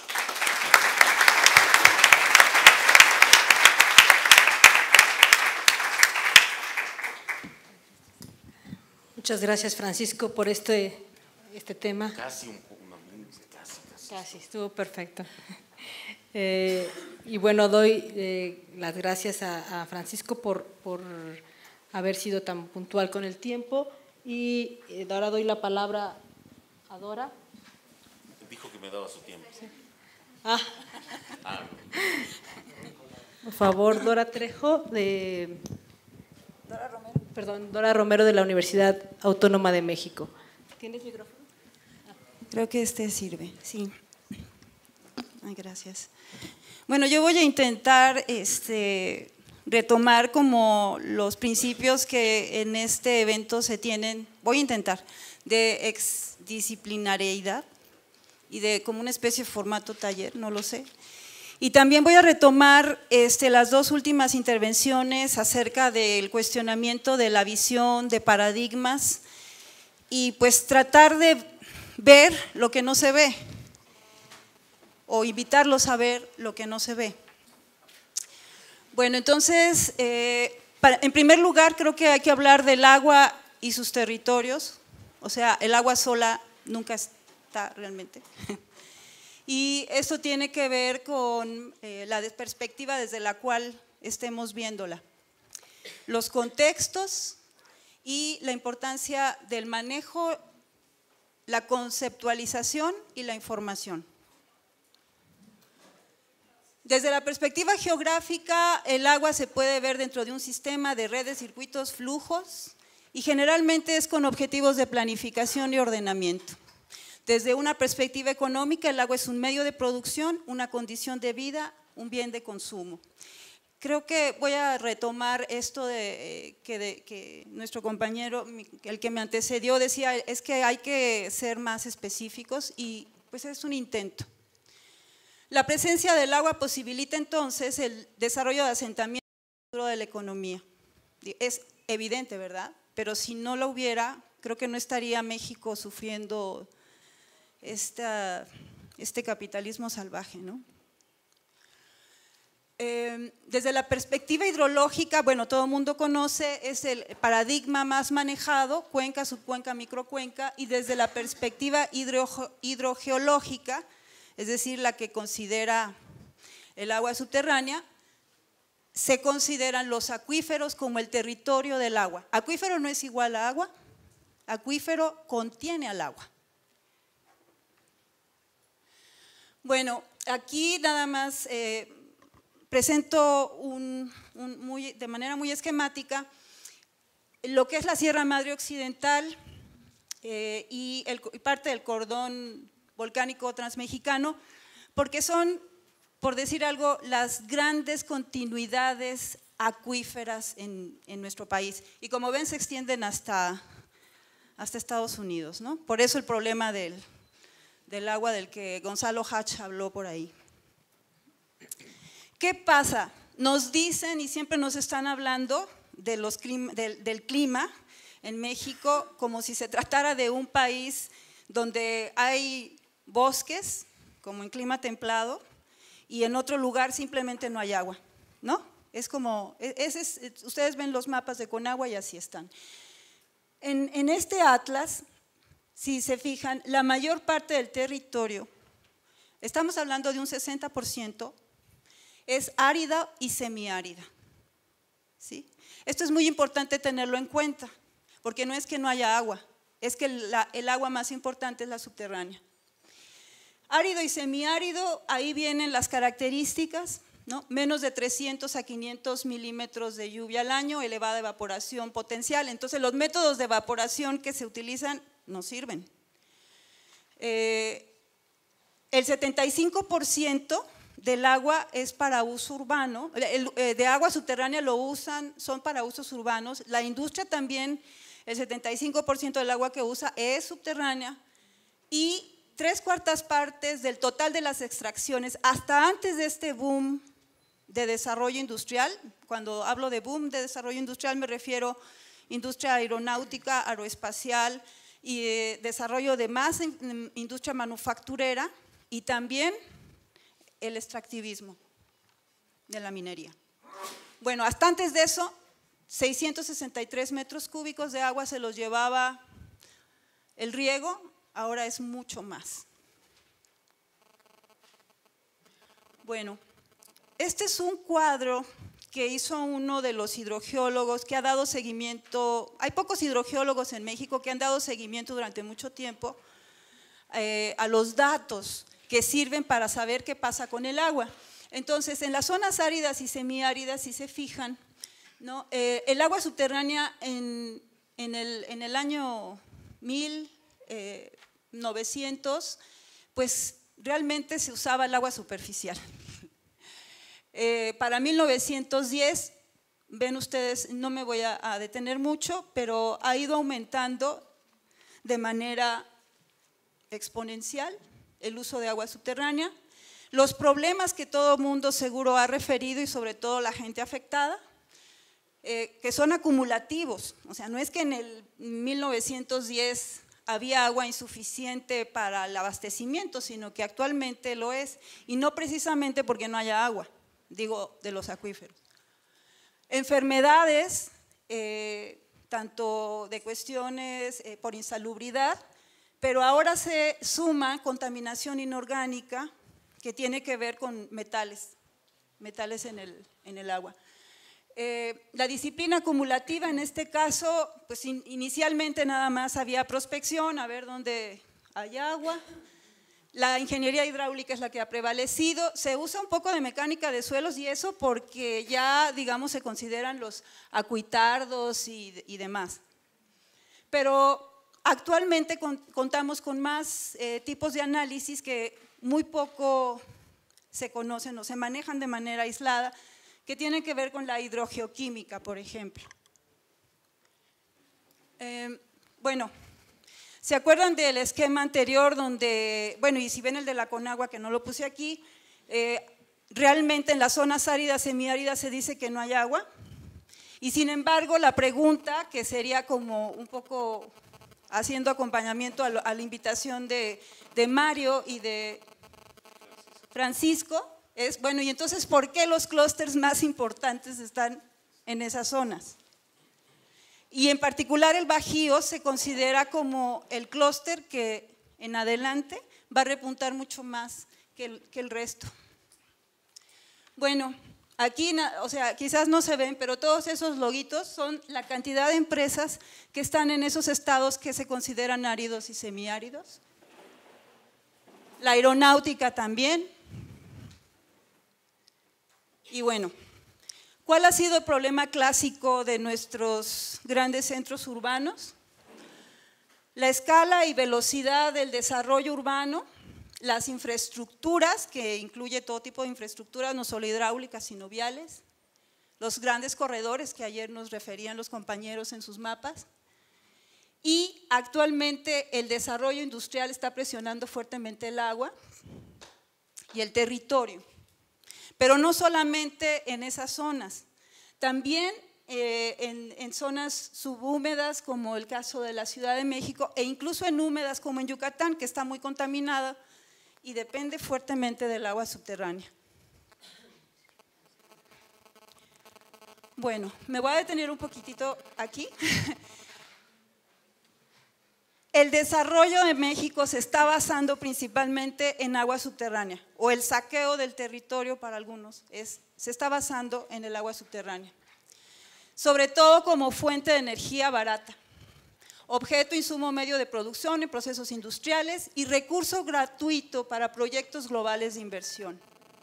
Muchas gracias, Francisco, por este, este tema. Casi un una, casi, casi. Casi, estuvo perfecto. Eh, y bueno, doy eh, las gracias a, a Francisco por, por haber sido tan puntual con el tiempo y eh, ahora doy la palabra a Dora. Dijo que me daba su tiempo. Sí. Ah. Ah. Por favor, Dora Trejo de… Dora Romero. Perdón, Dora Romero de la Universidad Autónoma de México. ¿Tienes micrófono? Ah. Creo que este sirve, sí. Ay, gracias. Bueno, yo voy a intentar este, retomar como los principios que en este evento se tienen, voy a intentar, de exdisciplinariedad y de como una especie de formato taller, no lo sé. Y también voy a retomar este, las dos últimas intervenciones acerca del cuestionamiento de la visión, de paradigmas, y pues tratar de ver lo que no se ve, o invitarlos a ver lo que no se ve. Bueno, entonces, eh, para, en primer lugar, creo que hay que hablar del agua y sus territorios, o sea, el agua sola nunca está realmente. Y esto tiene que ver con eh, la perspectiva desde la cual estemos viéndola. Los contextos y la importancia del manejo, la conceptualización y la información. Desde la perspectiva geográfica, el agua se puede ver dentro de un sistema de redes, circuitos, flujos, y generalmente es con objetivos de planificación y ordenamiento. Desde una perspectiva económica, el agua es un medio de producción, una condición de vida, un bien de consumo. Creo que voy a retomar esto de, eh, que, de, que nuestro compañero, el que me antecedió, decía, es que hay que ser más específicos y pues es un intento. La presencia del agua posibilita entonces el desarrollo de asentamiento de la economía. Es evidente, ¿verdad? Pero si no lo hubiera, creo que no estaría México sufriendo esta, este capitalismo salvaje, ¿no? Eh, desde la perspectiva hidrológica, bueno, todo el mundo conoce, es el paradigma más manejado, cuenca, subcuenca, microcuenca, y desde la perspectiva hidro, hidrogeológica, es decir, la que considera el agua subterránea, se consideran los acuíferos como el territorio del agua. Acuífero no es igual a agua, acuífero contiene al agua. Bueno, aquí nada más eh, presento un, un muy, de manera muy esquemática lo que es la Sierra Madre Occidental eh, y, el, y parte del cordón volcánico transmexicano, porque son, por decir algo, las grandes continuidades acuíferas en, en nuestro país. Y como ven, se extienden hasta, hasta Estados Unidos, ¿no? Por eso el problema del, del agua del que Gonzalo Hatch habló por ahí. ¿Qué pasa? Nos dicen y siempre nos están hablando de los clima, del, del clima en México como si se tratara de un país donde hay bosques, como en clima templado, y en otro lugar simplemente no hay agua, ¿no? Es como, ese es, ustedes ven los mapas de Conagua y así están. En, en este atlas, si se fijan, la mayor parte del territorio, estamos hablando de un sesenta por ciento, es árida y semiárida, ¿sí? Esto es muy importante tenerlo en cuenta, porque no es que no haya agua, es que la, el agua más importante es la subterránea. Árido y semiárido, ahí vienen las características, ¿no? Menos de trescientos a quinientos milímetros de lluvia al año, elevada evaporación potencial. Entonces los métodos de evaporación que se utilizan no sirven. Eh, el setenta y cinco por ciento del agua es para uso urbano, el, eh, de agua subterránea lo usan, son para usos urbanos. La industria también, el setenta y cinco por ciento del agua que usa es subterránea y tres cuartas partes del total de las extracciones, hasta antes de este boom de desarrollo industrial, cuando hablo de boom de desarrollo industrial me refiero a industria aeronáutica, aeroespacial y eh, desarrollo de más in, industria manufacturera y también el extractivismo de la minería. Bueno, hasta antes de eso, seiscientos sesenta y tres metros cúbicos de agua se los llevaba el riego, ahora es mucho más. Bueno, este es un cuadro que hizo uno de los hidrogeólogos que ha dado seguimiento, hay pocos hidrogeólogos en México que han dado seguimiento durante mucho tiempo eh, a los datos que sirven para saber qué pasa con el agua. Entonces, en las zonas áridas y semiáridas, si se fijan, ¿no? eh, el agua subterránea en, en, el, en el año mil novecientos, pues realmente se usaba el agua superficial. Eh, para mil novecientos diez, ven ustedes, no me voy a, a detener mucho, pero ha ido aumentando de manera exponencial el uso de agua subterránea. Los problemas que todo mundo seguro ha referido y sobre todo la gente afectada, eh, que son acumulativos, o sea, no es que en el mil novecientos diez había agua insuficiente para el abastecimiento, sino que actualmente lo es, y no precisamente porque no haya agua, digo, de los acuíferos. Enfermedades, eh, tanto de cuestiones eh, por insalubridad, pero ahora se suma contaminación inorgánica que tiene que ver con metales, metales en el, en el agua. Eh, la disciplina acumulativa en este caso, pues in, inicialmente nada más había prospección, a ver dónde hay agua. La ingeniería hidráulica es la que ha prevalecido. Se usa un poco de mecánica de suelos y eso porque ya, digamos, se consideran los acuitardos y, y demás. Pero actualmente con, contamos con más eh, tipos de análisis que muy poco se conocen o se manejan de manera aislada, que tienen que ver con la hidrogeoquímica, por ejemplo. Eh, bueno, ¿se acuerdan del esquema anterior donde, bueno, y si ven el de la Conagua que no lo puse aquí, eh, realmente en las zonas áridas, semiáridas se dice que no hay agua? Y sin embargo, la pregunta, que sería como un poco haciendo acompañamiento a, lo, a la invitación de, de Mario y de Francisco, es, bueno, y entonces, ¿por qué los clústeres más importantes están en esas zonas? Y en particular el Bajío se considera como el clúster que en adelante va a repuntar mucho más que el, que el resto. Bueno, aquí, o sea, quizás no se ven, pero todos esos loguitos son la cantidad de empresas que están en esos estados que se consideran áridos y semiáridos. La aeronáutica también. Y bueno, ¿cuál ha sido el problema clásico de nuestros grandes centros urbanos? La escala y velocidad del desarrollo urbano, las infraestructuras, que incluye todo tipo de infraestructuras, no solo hidráulicas, sino viales, los grandes corredores que ayer nos referían los compañeros en sus mapas, y actualmente el desarrollo industrial está presionando fuertemente el agua y el territorio. Pero no solamente en esas zonas, también eh, en, en zonas subhúmedas como el caso de la Ciudad de México e incluso en húmedas como en Yucatán, que está muy contaminada y depende fuertemente del agua subterránea. Bueno, me voy a detener un poquitito aquí. El desarrollo de México se está basando principalmente en agua subterránea, o el saqueo del territorio para algunos, es, se está basando en el agua subterránea. Sobre todo como fuente de energía barata, objeto, insumo, medio de producción en procesos industriales y recurso gratuito para proyectos globales de inversión.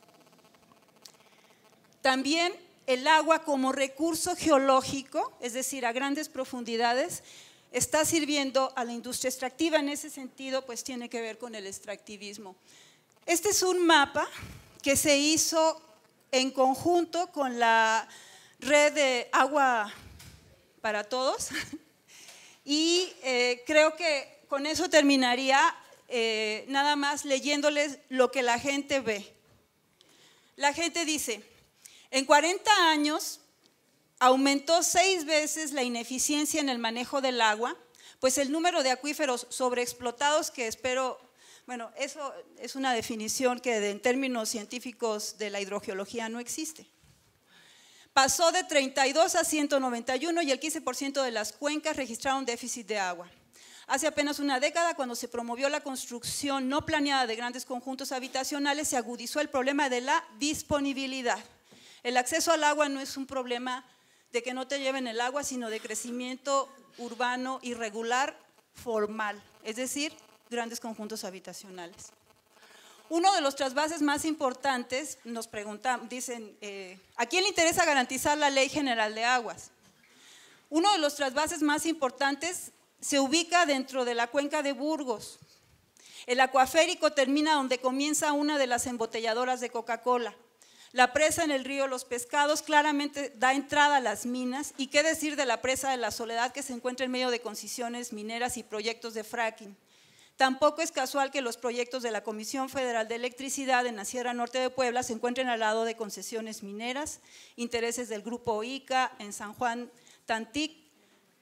También el agua como recurso geológico, es decir, a grandes profundidades, está sirviendo a la industria extractiva. En ese sentido, pues tiene que ver con el extractivismo. Este es un mapa que se hizo en conjunto con la red de agua para todos y eh, creo que con eso terminaría eh, nada más leyéndoles lo que la gente ve. La gente dice, en cuarenta años aumentó seis veces la ineficiencia en el manejo del agua, pues el número de acuíferos sobreexplotados, que espero, bueno, eso es una definición que en términos científicos de la hidrogeología no existe. Pasó de treinta y dos a ciento noventa y uno y el quince por ciento de las cuencas registraron déficit de agua. Hace apenas una década, cuando se promovió la construcción no planeada de grandes conjuntos habitacionales, se agudizó el problema de la disponibilidad. El acceso al agua no es un problema de que no te lleven el agua, sino de crecimiento urbano irregular formal, es decir, grandes conjuntos habitacionales. Uno de los trasvases más importantes, nos preguntan, dicen, eh, ¿a quién le interesa garantizar la Ley General de Aguas? Uno de los trasvases más importantes se ubica dentro de la cuenca de Burgos. El acuaférico termina donde comienza una de las embotelladoras de Coca-Cola. La presa en el río Los Pescados claramente da entrada a las minas, y qué decir de la presa de la Soledad, que se encuentra en medio de concesiones mineras y proyectos de fracking. Tampoco es casual que los proyectos de la Comisión Federal de Electricidad en la Sierra Norte de Puebla se encuentren al lado de concesiones mineras, intereses del Grupo I C A en San Juan Tantic,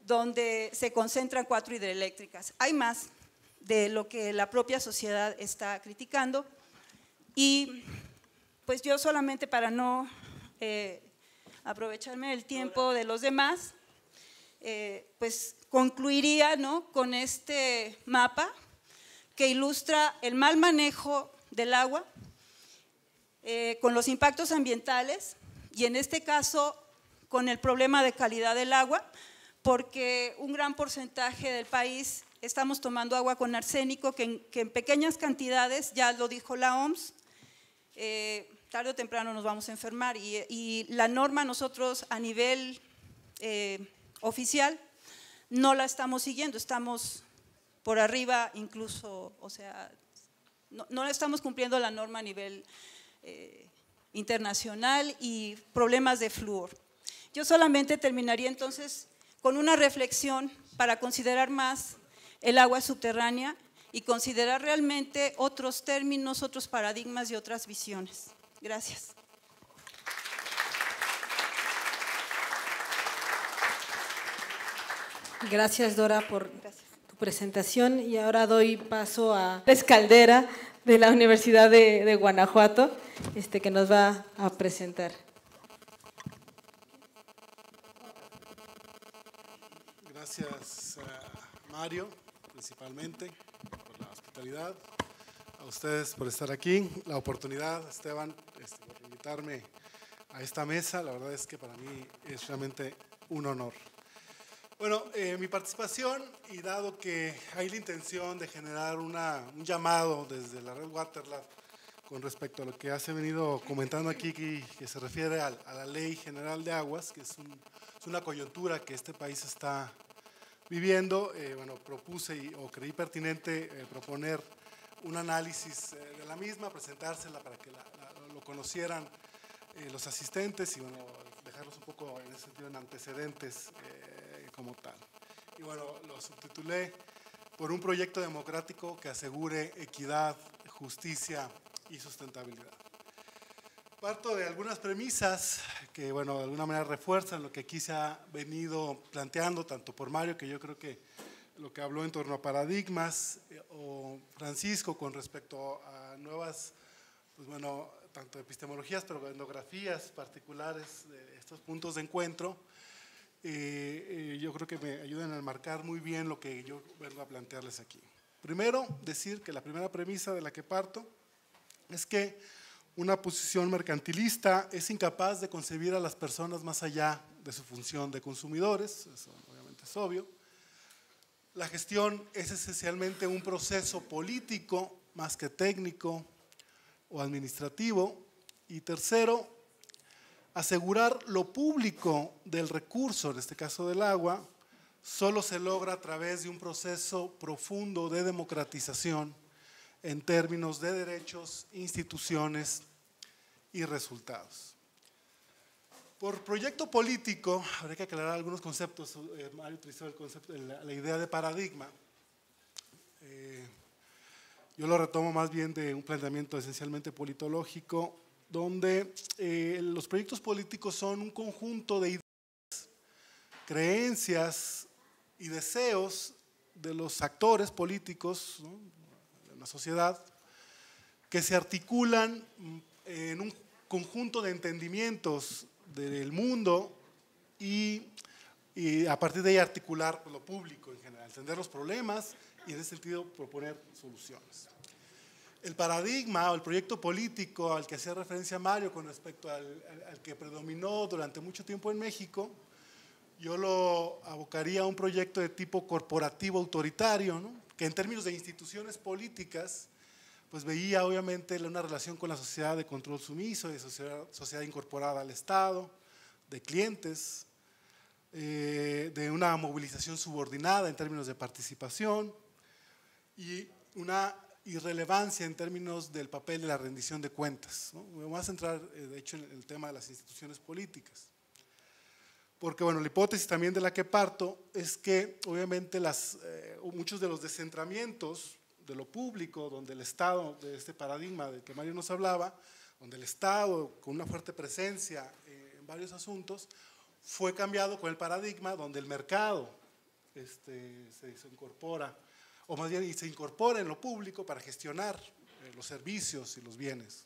donde se concentran cuatro hidroeléctricas. Hay más de lo que la propia sociedad está criticando y pues yo solamente para no eh, aprovecharme del tiempo de los demás, eh, pues concluiría, ¿no?, con este mapa que ilustra el mal manejo del agua eh, con los impactos ambientales y en este caso con el problema de calidad del agua, porque un gran porcentaje del país estamos tomando agua con arsénico que en, que en pequeñas cantidades, ya lo dijo la O M S, eh, tarde o temprano nos vamos a enfermar y, y la norma nosotros a nivel eh, oficial no la estamos siguiendo, estamos por arriba incluso, o sea, no, no estamos cumpliendo la norma a nivel eh, internacional y problemas de flúor. Yo solamente terminaría entonces con una reflexión para considerar más el agua subterránea y considerar realmente otros términos, otros paradigmas y otras visiones. Gracias. Gracias, Dora, por tu presentación. Y ahora doy paso a Ángeles Caldera, de la Universidad de, de Guanajuato, este, que nos va a presentar. Gracias, uh, Mario, principalmente, por la hospitalidad. A ustedes por estar aquí, la oportunidad, Esteban, este, por invitarme a esta mesa. La verdad es que para mí es realmente un honor. Bueno, eh, mi participación, y dado que hay la intención de generar una, un llamado desde la red Waterlab con respecto a lo que ya se ha venido comentando aquí, que, que se refiere a, a la Ley General de Aguas, que es, un, es una coyuntura que este país está viviendo, eh, bueno, propuse y, o creí pertinente eh, proponer un análisis eh, de la misma, presentársela para que la, la, lo conocieran eh, los asistentes y, bueno, dejarlos un poco en ese sentido en antecedentes eh, como tal. Y bueno, lo subtitulé por un proyecto democrático que asegure equidad, justicia y sustentabilidad. Parto de algunas premisas que, bueno, de alguna manera refuerzan lo que aquí se ha venido planteando, tanto por Mario, que yo creo que lo que habló en torno a paradigmas, eh, o Francisco con respecto a nuevas, pues bueno, tanto epistemologías, pero etnografías particulares de estos puntos de encuentro, eh, eh, yo creo que me ayudan a enmarcar muy bien lo que yo vengo a plantearles aquí. Primero, decir que la primera premisa de la que parto es que una posición mercantilista es incapaz de concebir a las personas más allá de su función de consumidores, eso obviamente es obvio. La gestión es esencialmente un proceso político más que técnico o administrativo. Y tercero, asegurar lo público del recurso, en este caso del agua, solo se logra a través de un proceso profundo de democratización en términos de derechos, instituciones y resultados. Por proyecto político, habría que aclarar algunos conceptos. eh, Mario utilizó el concepto, la, la idea de paradigma. Eh, yo lo retomo más bien de un planteamiento esencialmente politológico, donde eh, los proyectos políticos son un conjunto de ideas, creencias y deseos de los actores políticos, ¿no?, de una sociedad, que se articulan en un conjunto de entendimientos del mundo y, y a partir de ahí articular lo público en general, entender los problemas y en ese sentido proponer soluciones. El paradigma o el proyecto político al que hacía referencia Mario con respecto al, al, al que predominó durante mucho tiempo en México, yo lo abocaría a un proyecto de tipo corporativo autoritario, ¿no?, que en términos de instituciones políticas pues veía obviamente una relación con la sociedad de control sumiso, de sociedad, sociedad incorporada al Estado, de clientes, eh, de una movilización subordinada en términos de participación y una irrelevancia en términos del papel de la rendición de cuentas, ¿no? Me voy a centrar, eh, de hecho, en el tema de las instituciones políticas. Porque, bueno, la hipótesis también de la que parto es que, obviamente, las, eh, muchos de los descentramientos de lo público, donde el Estado, de este paradigma del que Mario nos hablaba, donde el Estado, con una fuerte presencia eh, en varios asuntos, fue cambiado con el paradigma donde el mercado este, se, se incorpora, o más bien se incorpora en lo público para gestionar eh, los servicios y los bienes.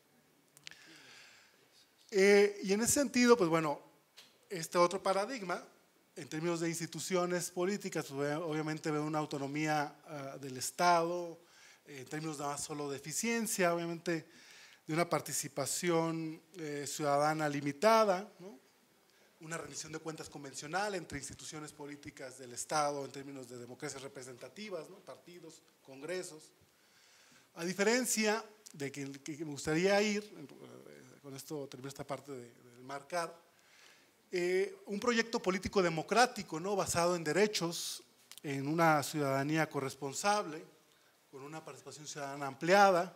Eh, y en ese sentido, pues bueno, este otro paradigma, en términos de instituciones políticas, pues, obviamente ve una autonomía uh, del Estado, eh, en términos no solo de eficiencia, obviamente de una participación eh, ciudadana limitada, ¿no? Una rendición de cuentas convencional entre instituciones políticas del Estado en términos de democracias representativas, ¿no? Partidos, congresos. A diferencia de que, que me gustaría ir, con esto termino esta parte de, de marcar, eh, un proyecto político democrático, ¿no? Basado en derechos, en una ciudadanía corresponsable, con una participación ciudadana ampliada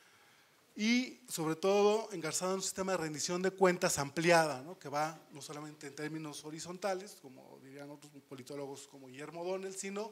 y sobre todo engarzado en un sistema de rendición de cuentas ampliada, ¿no? Que va no solamente en términos horizontales, como dirían otros politólogos como Guillermo O'Donnell, sino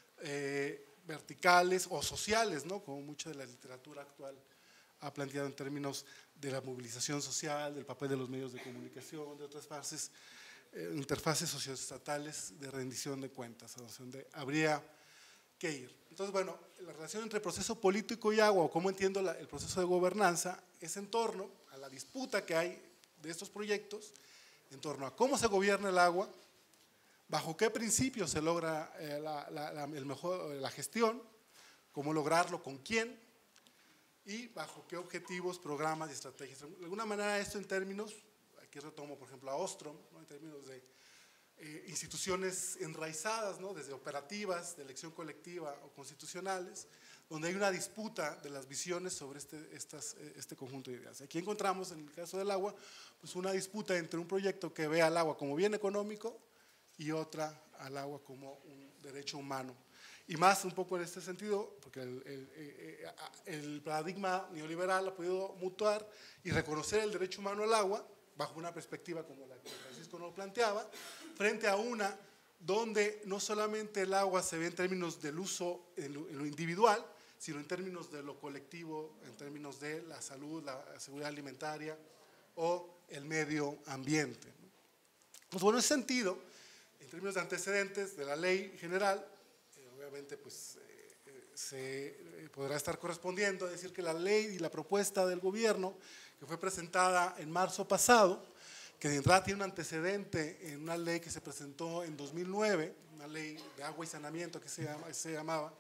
eh, verticales o sociales, ¿no? Como mucha de la literatura actual ha planteado en términos de la movilización social, del papel de los medios de comunicación, de otras fases, eh, interfaces socioestatales de rendición de cuentas, a donde habría que ir. Entonces, bueno, la relación entre proceso político y agua, o cómo entiendo la, el proceso de gobernanza, es en torno a la disputa que hay de estos proyectos, en torno a cómo se gobierna el agua, bajo qué principios se logra eh, la, la, la, el mejor, la gestión, cómo lograrlo, con quién, y bajo qué objetivos, programas y estrategias. De alguna manera esto en términos, aquí retomo por ejemplo a Ostrom, ¿no? En términos de eh, instituciones enraizadas, ¿no? Desde operativas, de elección colectiva o constitucionales, donde hay una disputa de las visiones sobre este, estas, este conjunto de ideas. Aquí encontramos en el caso del agua, pues una disputa entre un proyecto que ve al agua como bien económico y otra al agua como un derecho humano. Y más un poco en este sentido, porque el, el, el paradigma neoliberal ha podido mutuar y reconocer el derecho humano al agua bajo una perspectiva como la que Francisco nos planteaba, frente a una donde no solamente el agua se ve en términos del uso en lo, en lo individual, sino en términos de lo colectivo, en términos de la salud, la seguridad alimentaria o el medio ambiente. Pues bueno, en ese sentido, en términos de antecedentes de la ley general, obviamente pues eh, se podrá estar correspondiendo a decir que la ley y la propuesta del gobierno que fue presentada en marzo pasado, que de entrada tiene un antecedente en una ley que se presentó en dos mil nueve, una ley de agua y saneamiento que se, llama, se llamaba,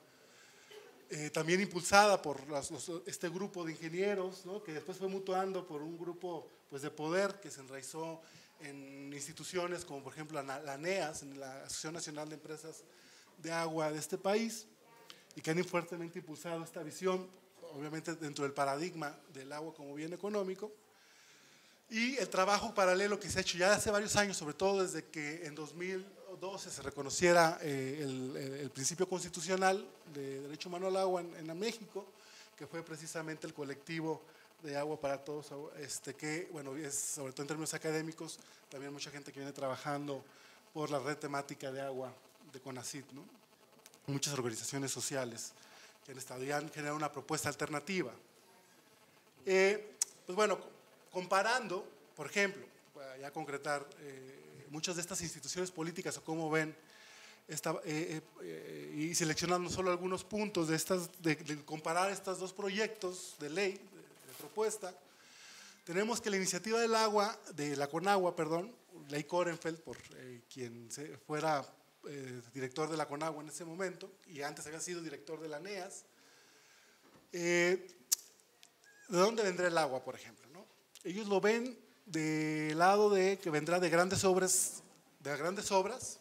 eh, también impulsada por los, los, este grupo de ingenieros, ¿no? Que después fue mutuando por un grupo pues, de poder que se enraizó en instituciones como por ejemplo la, la NEAS, en la Asociación Nacional de Empresas de Agua de este país, y que han fuertemente impulsado esta visión, obviamente dentro del paradigma del agua como bien económico, y el trabajo paralelo que se ha hecho ya hace varios años, sobre todo desde que en dos mil doce se reconociera eh, el, el, el principio constitucional de derecho humano al agua en, en México, que fue precisamente el colectivo de Agua para Todos, este, que bueno, es sobre todo en términos académicos, también mucha gente que viene trabajando por la red temática de agua de CONACYT, ¿no? Muchas organizaciones sociales que han estado y han generado una propuesta alternativa. Eh, pues bueno, comparando, por ejemplo, para ya concretar eh, muchas de estas instituciones políticas o cómo ven, esta, eh, eh, y seleccionando solo algunos puntos de, estas, de, de comparar estos dos proyectos de ley, de, de propuesta, tenemos que la iniciativa del agua, de la CONAGUA, perdón, Ley Korenfeld, por eh, quien se fuera Eh, director de la CONAGUA en ese momento, y antes había sido director de la NEAS. Eh, ¿De dónde vendrá el agua, por ejemplo? ¿No? Ellos lo ven del lado de que vendrá de grandes obras, de grandes obras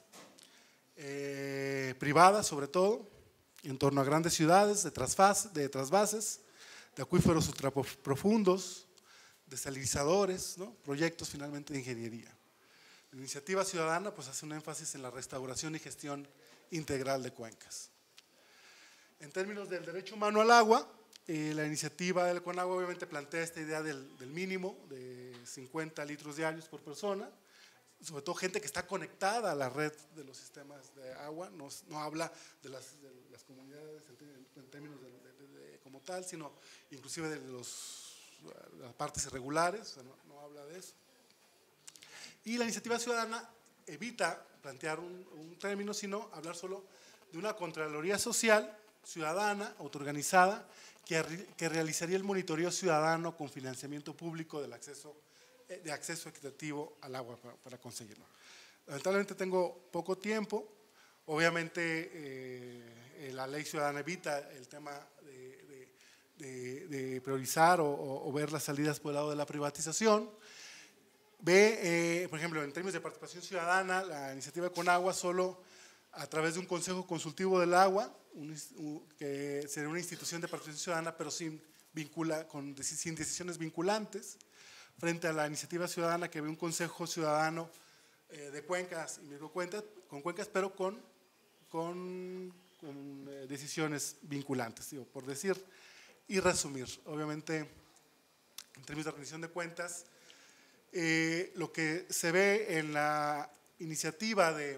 eh, privadas sobre todo, en torno a grandes ciudades, de, trasfaz, de trasvases, de acuíferos ultraprofundos, desalinizadores, ¿no? Proyectos finalmente de ingeniería. La iniciativa ciudadana pues, hace un énfasis en la restauración y gestión integral de cuencas. En términos del derecho humano al agua, eh, la iniciativa del CONAGUA obviamente plantea esta idea del, del mínimo de cincuenta litros diarios por persona, sobre todo gente que está conectada a la red de los sistemas de agua, no, no habla de las, de las comunidades en, en términos de, de, de, de, como tal, sino inclusive de los, las partes irregulares, o sea, no, no habla de eso. Y la iniciativa ciudadana evita plantear un, un término, sino hablar solo de una Contraloría Social, ciudadana, autoorganizada, que, que realizaría el monitoreo ciudadano con financiamiento público del acceso, de acceso equitativo al agua para, para conseguirlo. Lamentablemente tengo poco tiempo, obviamente eh, la ley ciudadana evita el tema de, de, de, de priorizar o, o, o ver las salidas por el lado de la privatización. Ve, eh, por ejemplo, en términos de participación ciudadana, la iniciativa Conagua solo a través de un consejo consultivo del agua, un, un, que sería una institución de participación ciudadana, pero sin, vincula, con, sin decisiones vinculantes, frente a la iniciativa ciudadana que ve un consejo ciudadano eh, de cuencas y microcuencas, con cuencas, pero con, con, con eh, decisiones vinculantes, digo, por decir y resumir. Obviamente, en términos de rendición de cuentas, eh, lo que se ve en la iniciativa de,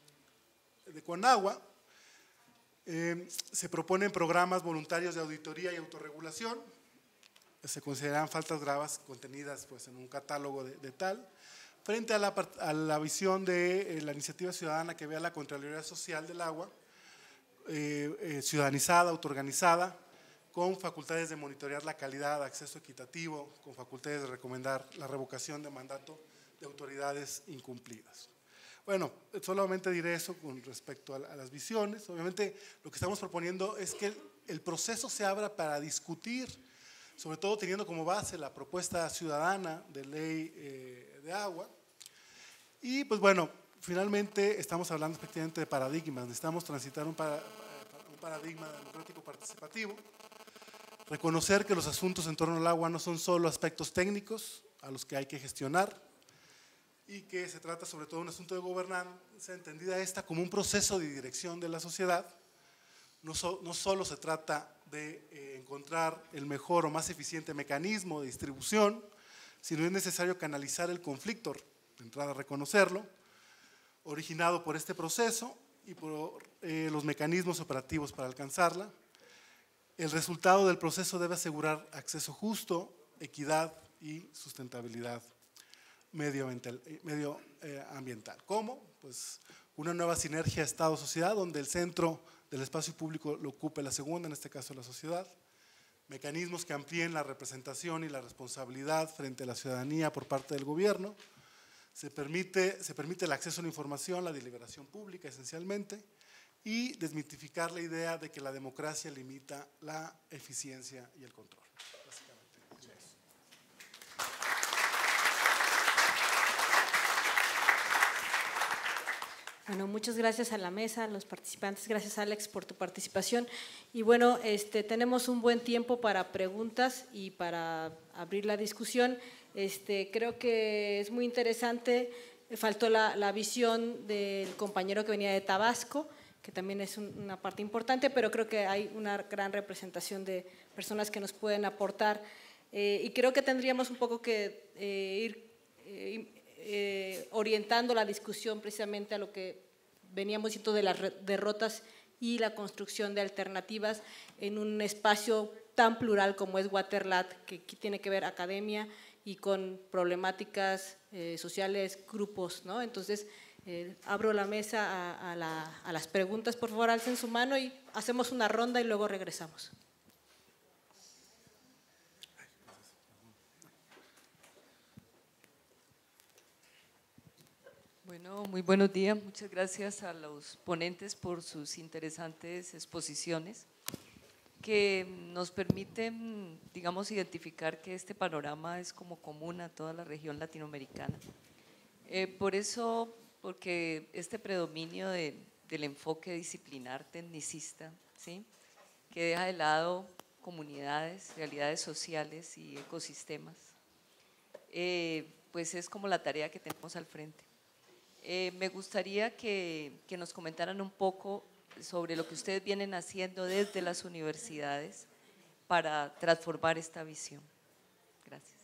de Conagua, eh, se proponen programas voluntarios de auditoría y autorregulación. Se consideran faltas graves contenidas pues, en un catálogo de, de tal, frente a la, a la visión de eh, la iniciativa ciudadana que vea la Contraloría Social del Agua, eh, eh, ciudadanizada, autoorganizada, con facultades de monitorear la calidad de acceso equitativo, con facultades de recomendar la revocación de mandato de autoridades incumplidas. Bueno, solamente diré eso con respecto a, a las visiones. Obviamente lo que estamos proponiendo es que el, el proceso se abra para discutir, sobre todo teniendo como base la propuesta ciudadana de ley eh, de agua. Y pues bueno, finalmente estamos hablando efectivamente de paradigmas, necesitamos transitar un, para, un paradigma democrático participativo, reconocer que los asuntos en torno al agua no son solo aspectos técnicos a los que hay que gestionar y que se trata sobre todo de un asunto de gobernanza, entendida esta como un proceso de dirección de la sociedad. No, so, no solo se trata de eh, encontrar el mejor o más eficiente mecanismo de distribución, sino es necesario canalizar el conflicto, de entrada a reconocerlo, originado por este proceso y por eh, los mecanismos operativos para alcanzarla. El resultado del proceso debe asegurar acceso justo, equidad y sustentabilidad medioambiental. Medio, eh, ambiental. ¿Cómo? Pues una nueva sinergia Estado-sociedad donde el centro del espacio público lo ocupe la segunda, en este caso la sociedad, mecanismos que amplíen la representación y la responsabilidad frente a la ciudadanía por parte del gobierno, se permite, se permite el acceso a la información, la deliberación pública esencialmente, y desmitificar la idea de que la democracia limita la eficiencia y el control. Básicamente, eso. Bueno, muchas gracias a la mesa, a los participantes, gracias Alex por tu participación. Y bueno, este, tenemos un buen tiempo para preguntas y para abrir la discusión. Este, creo que es muy interesante, faltó la, la visión del compañero que venía de Tabasco, que también es un, una parte importante, pero creo que hay una gran representación de personas que nos pueden aportar. Eh, y creo que tendríamos un poco que eh, ir eh, Eh, orientando la discusión precisamente a lo que veníamos diciendo de las derrotas y la construcción de alternativas en un espacio tan plural como es Waterlat, que tiene que ver academia y con problemáticas eh, sociales, grupos, ¿no? Entonces, eh, abro la mesa a, a, la, a las preguntas, por favor, alcen su mano y hacemos una ronda y luego regresamos. Bueno, muy buenos días. Muchas gracias a los ponentes por sus interesantes exposiciones que nos permiten, digamos, identificar que este panorama es como común a toda la región latinoamericana. Eh, por eso, porque este predominio de, del enfoque disciplinar tecnicista, ¿sí?, que deja de lado comunidades, realidades sociales y ecosistemas, eh, pues es como la tarea que tenemos al frente. Eh, me gustaría que, que nos comentaran un poco sobre lo que ustedes vienen haciendo desde las universidades para transformar esta visión. Gracias.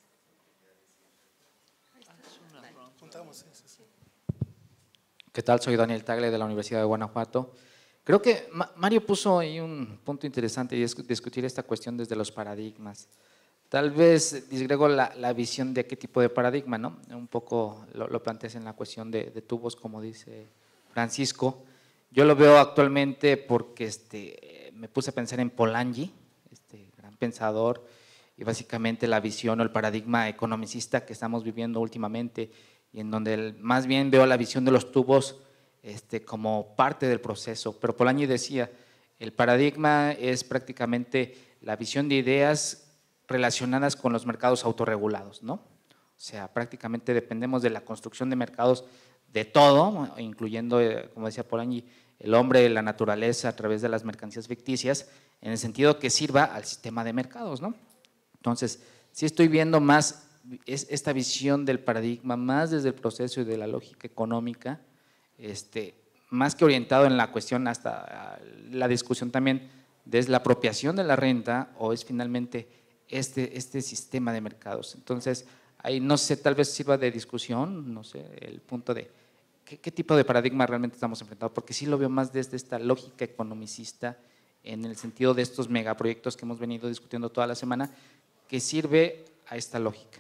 ¿Qué tal? Soy Daniel Tagle de la Universidad de Guanajuato. Creo que Mario puso ahí un punto interesante y es discutir esta cuestión desde los paradigmas. Tal vez disgrego la, la visión de qué tipo de paradigma, ¿no? Un poco lo, lo planteas en la cuestión de, de tubos, como dice Francisco. Yo lo veo actualmente porque este, me puse a pensar en Polanyi, este gran pensador, y básicamente la visión o el paradigma economicista que estamos viviendo últimamente, y en donde el, más bien veo la visión de los tubos este, como parte del proceso. Pero Polanyi decía, el paradigma es prácticamente la visión de ideas relacionadas con los mercados autorregulados, ¿no? O sea, prácticamente dependemos de la construcción de mercados de todo, incluyendo, como decía Polanyi, el hombre, la naturaleza a través de las mercancías ficticias, en el sentido que sirva al sistema de mercados, ¿no? Entonces, sí estoy viendo más es esta visión del paradigma, más desde el proceso y de la lógica económica, este, más que orientado en la cuestión hasta la discusión también de es la apropiación de la renta o es finalmente este, este sistema de mercados. Entonces, ahí no sé, tal vez sirva de discusión, no sé, el punto de qué, qué tipo de paradigma realmente estamos enfrentando, porque sí lo veo más desde esta lógica economicista en el sentido de estos megaproyectos que hemos venido discutiendo toda la semana, que sirve a esta lógica.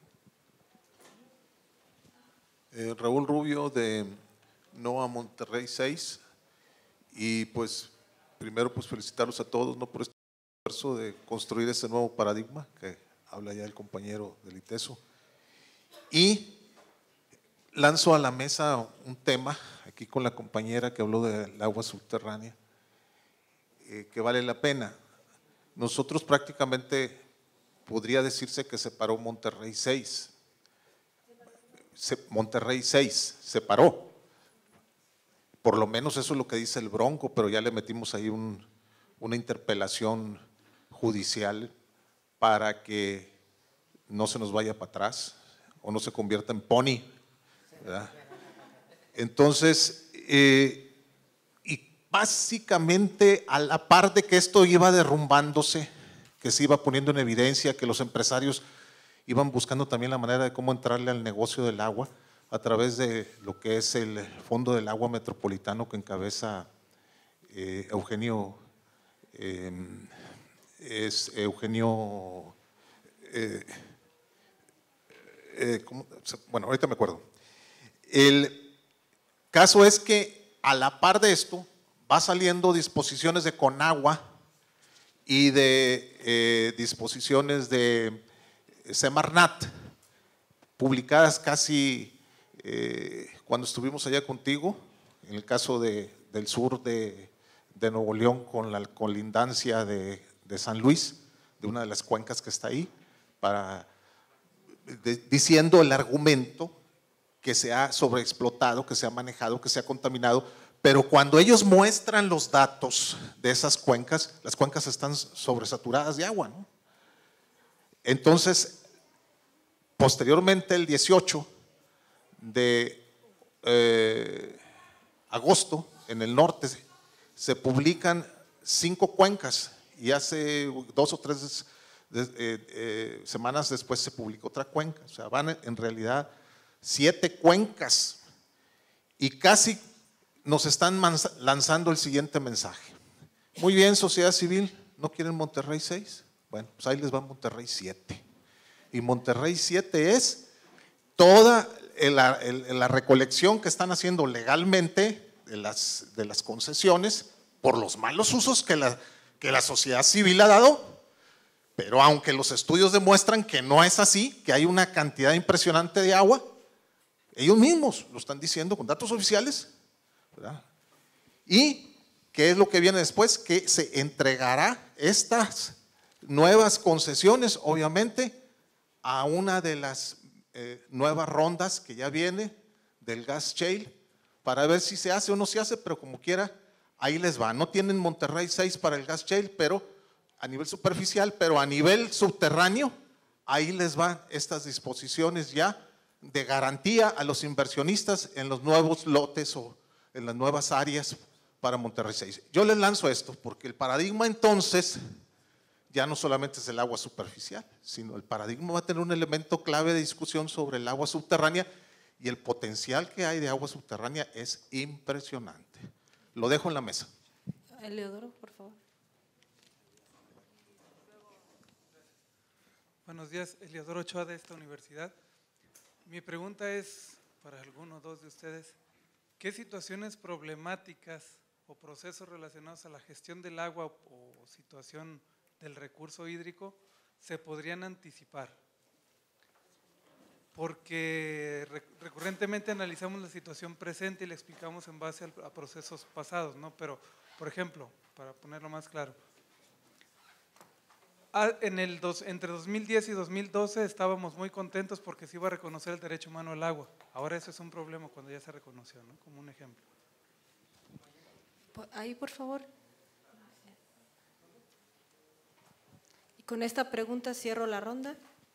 Eh, Raúl Rubio de NOA Monterrey seis, y pues primero pues felicitarlos a todos, ¿no?, por este esfuerzo de construir ese nuevo paradigma que habla ya el compañero del ITESO, y lanzo a la mesa un tema aquí con la compañera que habló del agua subterránea, eh, que vale la pena. Nosotros prácticamente podría decirse que se paró Monterrey seis. Monterrey seis se paró. Por lo menos eso es lo que dice el Bronco, pero ya le metimos ahí un, una interpelación judicial para que no se nos vaya para atrás o no se convierta en pony, ¿verdad? Entonces, eh, y básicamente a la par de que esto iba derrumbándose, que se iba poniendo en evidencia, que los empresarios iban buscando también la manera de cómo entrarle al negocio del agua a través de lo que es el Fondo del Agua Metropolitano que encabeza eh, Eugenio, eh, es Eugenio, eh, eh, ¿cómo? Bueno, ahorita me acuerdo. El caso es que a la par de esto va saliendo disposiciones de Conagua y de eh, disposiciones de Semarnat, publicadas casi eh, cuando estuvimos allá contigo, en el caso de, del sur de, de Nuevo León con la colindancia de, de San Luis, de una de las cuencas que está ahí, para, de, diciendo el argumento que se ha sobreexplotado, que se ha manejado, que se ha contaminado, pero cuando ellos muestran los datos de esas cuencas, las cuencas están sobresaturadas de agua, ¿no? Entonces, posteriormente, el dieciocho de eh, agosto, en el norte, se publican cinco cuencas y hace dos o tres de, eh, eh, semanas después se publicó otra cuenca. O sea, van en realidad siete cuencas y casi nos están lanzando el siguiente mensaje. Muy bien, sociedad civil, ¿no quieren Monterrey seis? Bueno, pues ahí les va Monterrey siete. Y Monterrey siete es toda la, la recolección que están haciendo legalmente de las, de las concesiones por los malos usos que la, que la sociedad civil ha dado, pero aunque los estudios demuestran que no es así, que hay una cantidad impresionante de agua, ellos mismos lo están diciendo con datos oficiales, ¿verdad? ¿Y qué es lo que viene después? Que se entregará estas nuevas concesiones, obviamente, a una de las eh, nuevas rondas que ya viene del gas shale, para ver si se hace o no se hace, pero como quiera, ahí les va. No tienen Monterrey seis para el gas shale, pero a nivel superficial, pero a nivel subterráneo, ahí les van estas disposiciones ya de garantía a los inversionistas en los nuevos lotes o en las nuevas áreas para Monterrey seis. Yo les lanzo esto porque el paradigma entonces ya no solamente es el agua superficial, sino el paradigma va a tener un elemento clave de discusión sobre el agua subterránea y el potencial que hay de agua subterránea es impresionante. Lo dejo en la mesa. Eleodoro, por favor. Buenos días, Eliodoro Ochoa de esta universidad. Mi pregunta es para alguno o dos de ustedes, ¿qué situaciones problemáticas o procesos relacionados a la gestión del agua o, o situación del recurso hídrico se podrían anticipar? Porque recurrentemente analizamos la situación presente y la explicamos en base a procesos pasados, ¿no? Pero, por ejemplo, para ponerlo más claro, en el dos, entre dos mil diez y dos mil doce estábamos muy contentos porque se iba a reconocer el derecho humano al agua. Ahora eso es un problema cuando ya se reconoció, ¿no? Como un ejemplo. Ahí, por favor. Y con esta pregunta cierro la ronda.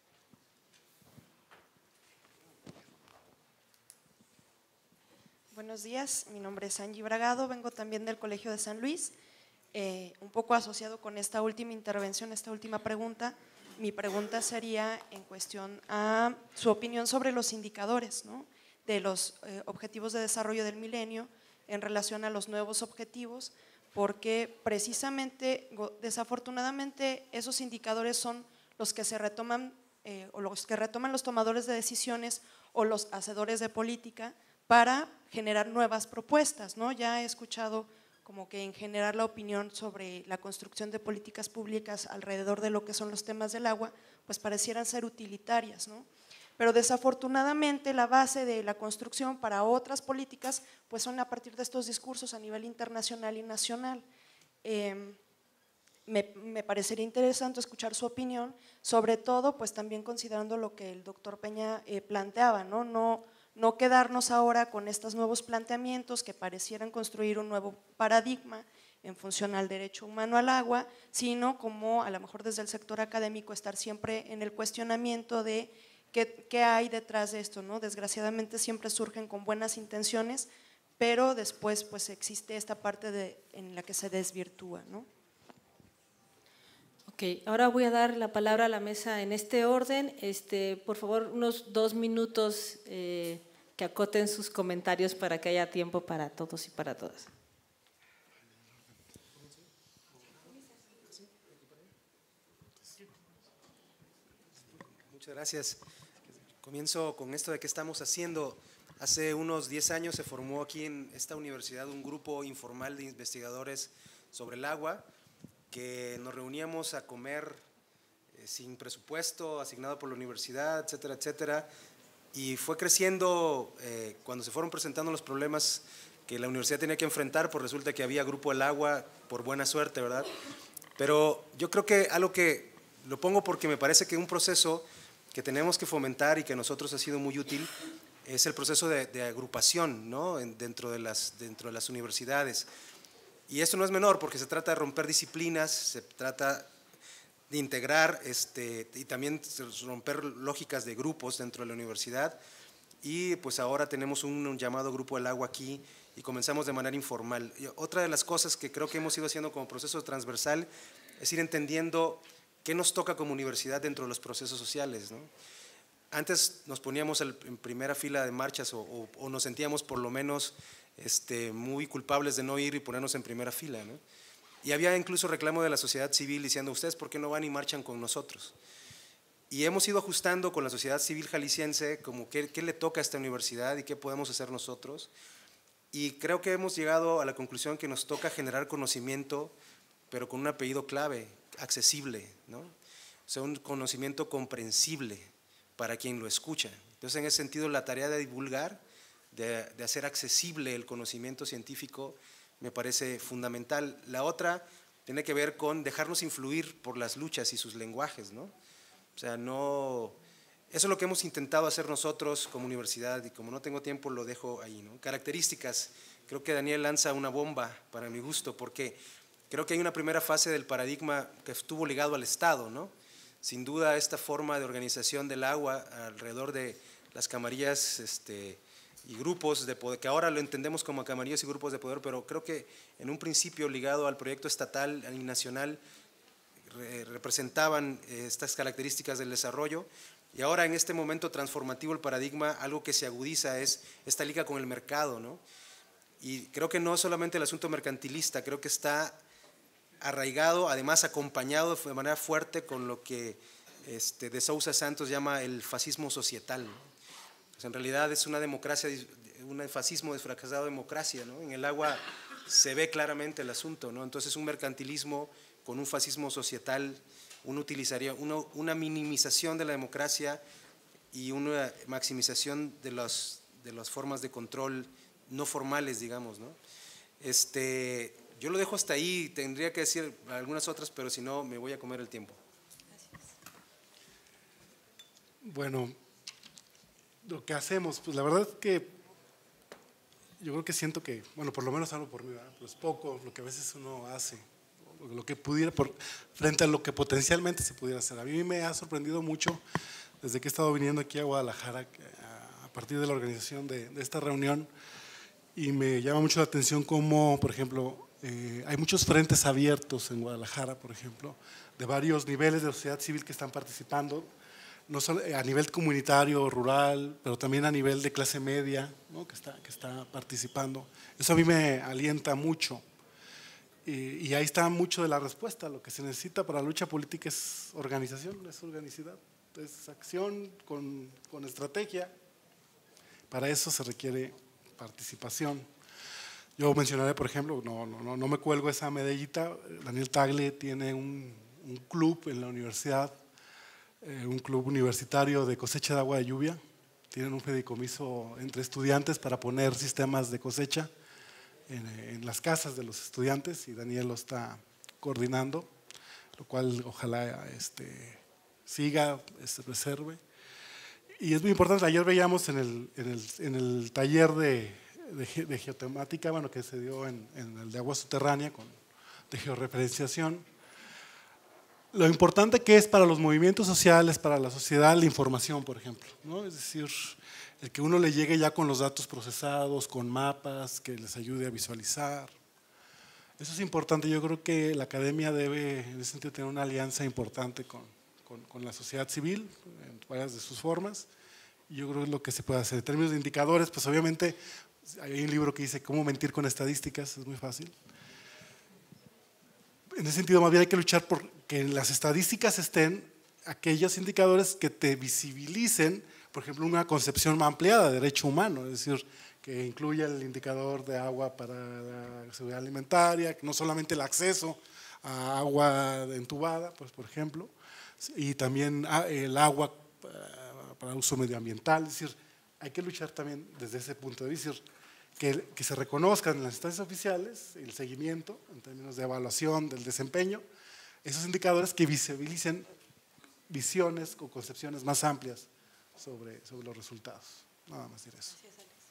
Buenos días, mi nombre es Angie Bragado, vengo también del Colegio de San Luis. Eh, un poco asociado con esta última intervención, esta última pregunta, mi pregunta sería en cuestión a su opinión sobre los indicadores, ¿no?, de los eh, objetivos de desarrollo del milenio en relación a los nuevos objetivos, porque precisamente, desafortunadamente, esos indicadores son los que se retoman eh, o los que retoman los tomadores de decisiones o los hacedores de política para generar nuevas propuestas, ¿no? Ya he escuchado como que en generar la opinión sobre la construcción de políticas públicas alrededor de lo que son los temas del agua, pues parecieran ser utilitarias, ¿no? Pero desafortunadamente la base de la construcción para otras políticas pues son a partir de estos discursos a nivel internacional y nacional. Eh, me, me parecería interesante escuchar su opinión, sobre todo pues también considerando lo que el doctor Peña eh, planteaba, ¿no? No No quedarnos ahora con estos nuevos planteamientos que parecieran construir un nuevo paradigma en función al derecho humano al agua, sino como a lo mejor desde el sector académico estar siempre en el cuestionamiento de qué, qué hay detrás de esto, ¿no? Desgraciadamente siempre surgen con buenas intenciones, pero después pues existe esta parte de, en la que se desvirtúa, ¿no? Ok, ahora voy a dar la palabra a la mesa en este orden. Este, por favor, unos dos minutos eh, que acoten sus comentarios para que haya tiempo para todos y para todas. Muchas gracias. Comienzo con esto de qué estamos haciendo. Hace unos diez años se formó aquí en esta universidad un grupo informal de investigadores sobre el agua, que nos reuníamos a comer eh, sin presupuesto asignado por la universidad, etcétera, etcétera, y fue creciendo eh, cuando se fueron presentando los problemas que la universidad tenía que enfrentar, pues resulta que había Grupo del Agua, por buena suerte, ¿verdad? Pero yo creo que algo que lo pongo porque me parece que un proceso que tenemos que fomentar y que a nosotros ha sido muy útil es el proceso de, de agrupación, ¿no? En, dentro, de las, dentro de las universidades. Y esto no es menor porque se trata de romper disciplinas, se trata de integrar este, y también romper lógicas de grupos dentro de la universidad. Y pues ahora tenemos un, un llamado Grupo del Agua aquí y comenzamos de manera informal. Y otra de las cosas que creo que hemos ido haciendo como proceso transversal es ir entendiendo qué nos toca como universidad dentro de los procesos sociales, ¿no? Antes nos poníamos en primera fila de marchas o, o, o nos sentíamos por lo menos Este, muy culpables de no ir y ponernos en primera fila, ¿no? Y había incluso reclamo de la sociedad civil diciendo, ¿ustedes por qué no van y marchan con nosotros? Y hemos ido ajustando con la sociedad civil jalisciense como qué, qué le toca a esta universidad y qué podemos hacer nosotros. Y creo que hemos llegado a la conclusión que nos toca generar conocimiento, pero con un apellido clave, accesible, ¿no? O sea, un conocimiento comprensible para quien lo escucha. Entonces, en ese sentido, la tarea de divulgar, De, de hacer accesible el conocimiento científico me parece fundamental. La otra tiene que ver con dejarnos influir por las luchas y sus lenguajes, ¿no? O sea, no, eso es lo que hemos intentado hacer nosotros como universidad y como no tengo tiempo lo dejo ahí, ¿no? Características, creo que Daniel lanza una bomba para mi gusto porque creo que hay una primera fase del paradigma que estuvo ligado al Estado, ¿no? Sin duda esta forma de organización del agua alrededor de las camarillas, este, y grupos de poder, que ahora lo entendemos como camarillas y grupos de poder, pero creo que en un principio ligado al proyecto estatal y nacional re, representaban estas características del desarrollo, y ahora en este momento transformativo el paradigma, algo que se agudiza es esta liga con el mercado, ¿no? Y creo que no solamente el asunto mercantilista, creo que está arraigado, además acompañado de manera fuerte con lo que este, de Sousa Santos llama el fascismo societal, ¿no? Pues en realidad es una democracia, un fascismo disfrazado de democracia, ¿no? En el agua se ve claramente el asunto, ¿no? Entonces un mercantilismo con un fascismo societal, uno utilizaría una, una minimización de la democracia y una maximización de, los, de las formas de control no formales, digamos, ¿no? Este, yo lo dejo hasta ahí, tendría que decir algunas otras, pero si no me voy a comer el tiempo. Bueno, lo que hacemos, pues la verdad es que yo creo que siento que, bueno, por lo menos hablo por mí, ¿verdad? Pues poco lo que a veces uno hace, lo que pudiera, por, frente a lo que potencialmente se pudiera hacer. A mí me ha sorprendido mucho desde que he estado viniendo aquí a Guadalajara a partir de la organización de, de esta reunión, y me llama mucho la atención cómo, por ejemplo, eh, hay muchos frentes abiertos en Guadalajara, por ejemplo, de varios niveles de sociedad civil que están participando, no solo a nivel comunitario, rural, pero también a nivel de clase media, ¿no? que, está, que está participando. Eso a mí me alienta mucho. Y, y ahí está mucho de la respuesta. Lo que se necesita para la lucha política es organización, es organicidad, es acción con, con estrategia. Para eso se requiere participación. Yo mencionaré, por ejemplo, no, no, no me cuelgo esa medallita, Daniel Tagle tiene un, un club en la universidad, eh, un club universitario de cosecha de agua de lluvia. Tienen un fideicomiso entre estudiantes para poner sistemas de cosecha en, en las casas de los estudiantes, y Daniel lo está coordinando, lo cual ojalá este, siga, se preserve. Y es muy importante, ayer veíamos en el, en el, en el taller de, de, de geotemática, bueno, que se dio en, en el de agua subterránea, con, de georreferenciación, lo importante que es para los movimientos sociales, para la sociedad, la información, por ejemplo, ¿no? Es decir, el que uno le llegue ya con los datos procesados, con mapas, que les ayude a visualizar. Eso es importante. Yo creo que la academia debe, en ese sentido, tener una alianza importante con, con, con la sociedad civil, en varias de sus formas, y yo creo que es lo que se puede hacer. En términos de indicadores, pues obviamente hay un libro que dice cómo mentir con estadísticas, es muy fácil. En ese sentido, más bien hay que luchar por que en las estadísticas estén aquellos indicadores que te visibilicen, por ejemplo, una concepción más ampliada de derecho humano, es decir, que incluya el indicador de agua para la seguridad alimentaria, no solamente el acceso a agua entubada, pues, por ejemplo, y también el agua para uso medioambiental. Es decir, hay que luchar también desde ese punto de vista, es decir, que, que se reconozcan en las instancias oficiales el seguimiento en términos de evaluación del desempeño, esos indicadores que visibilicen visiones o concepciones más amplias sobre, sobre los resultados. Nada más decir eso.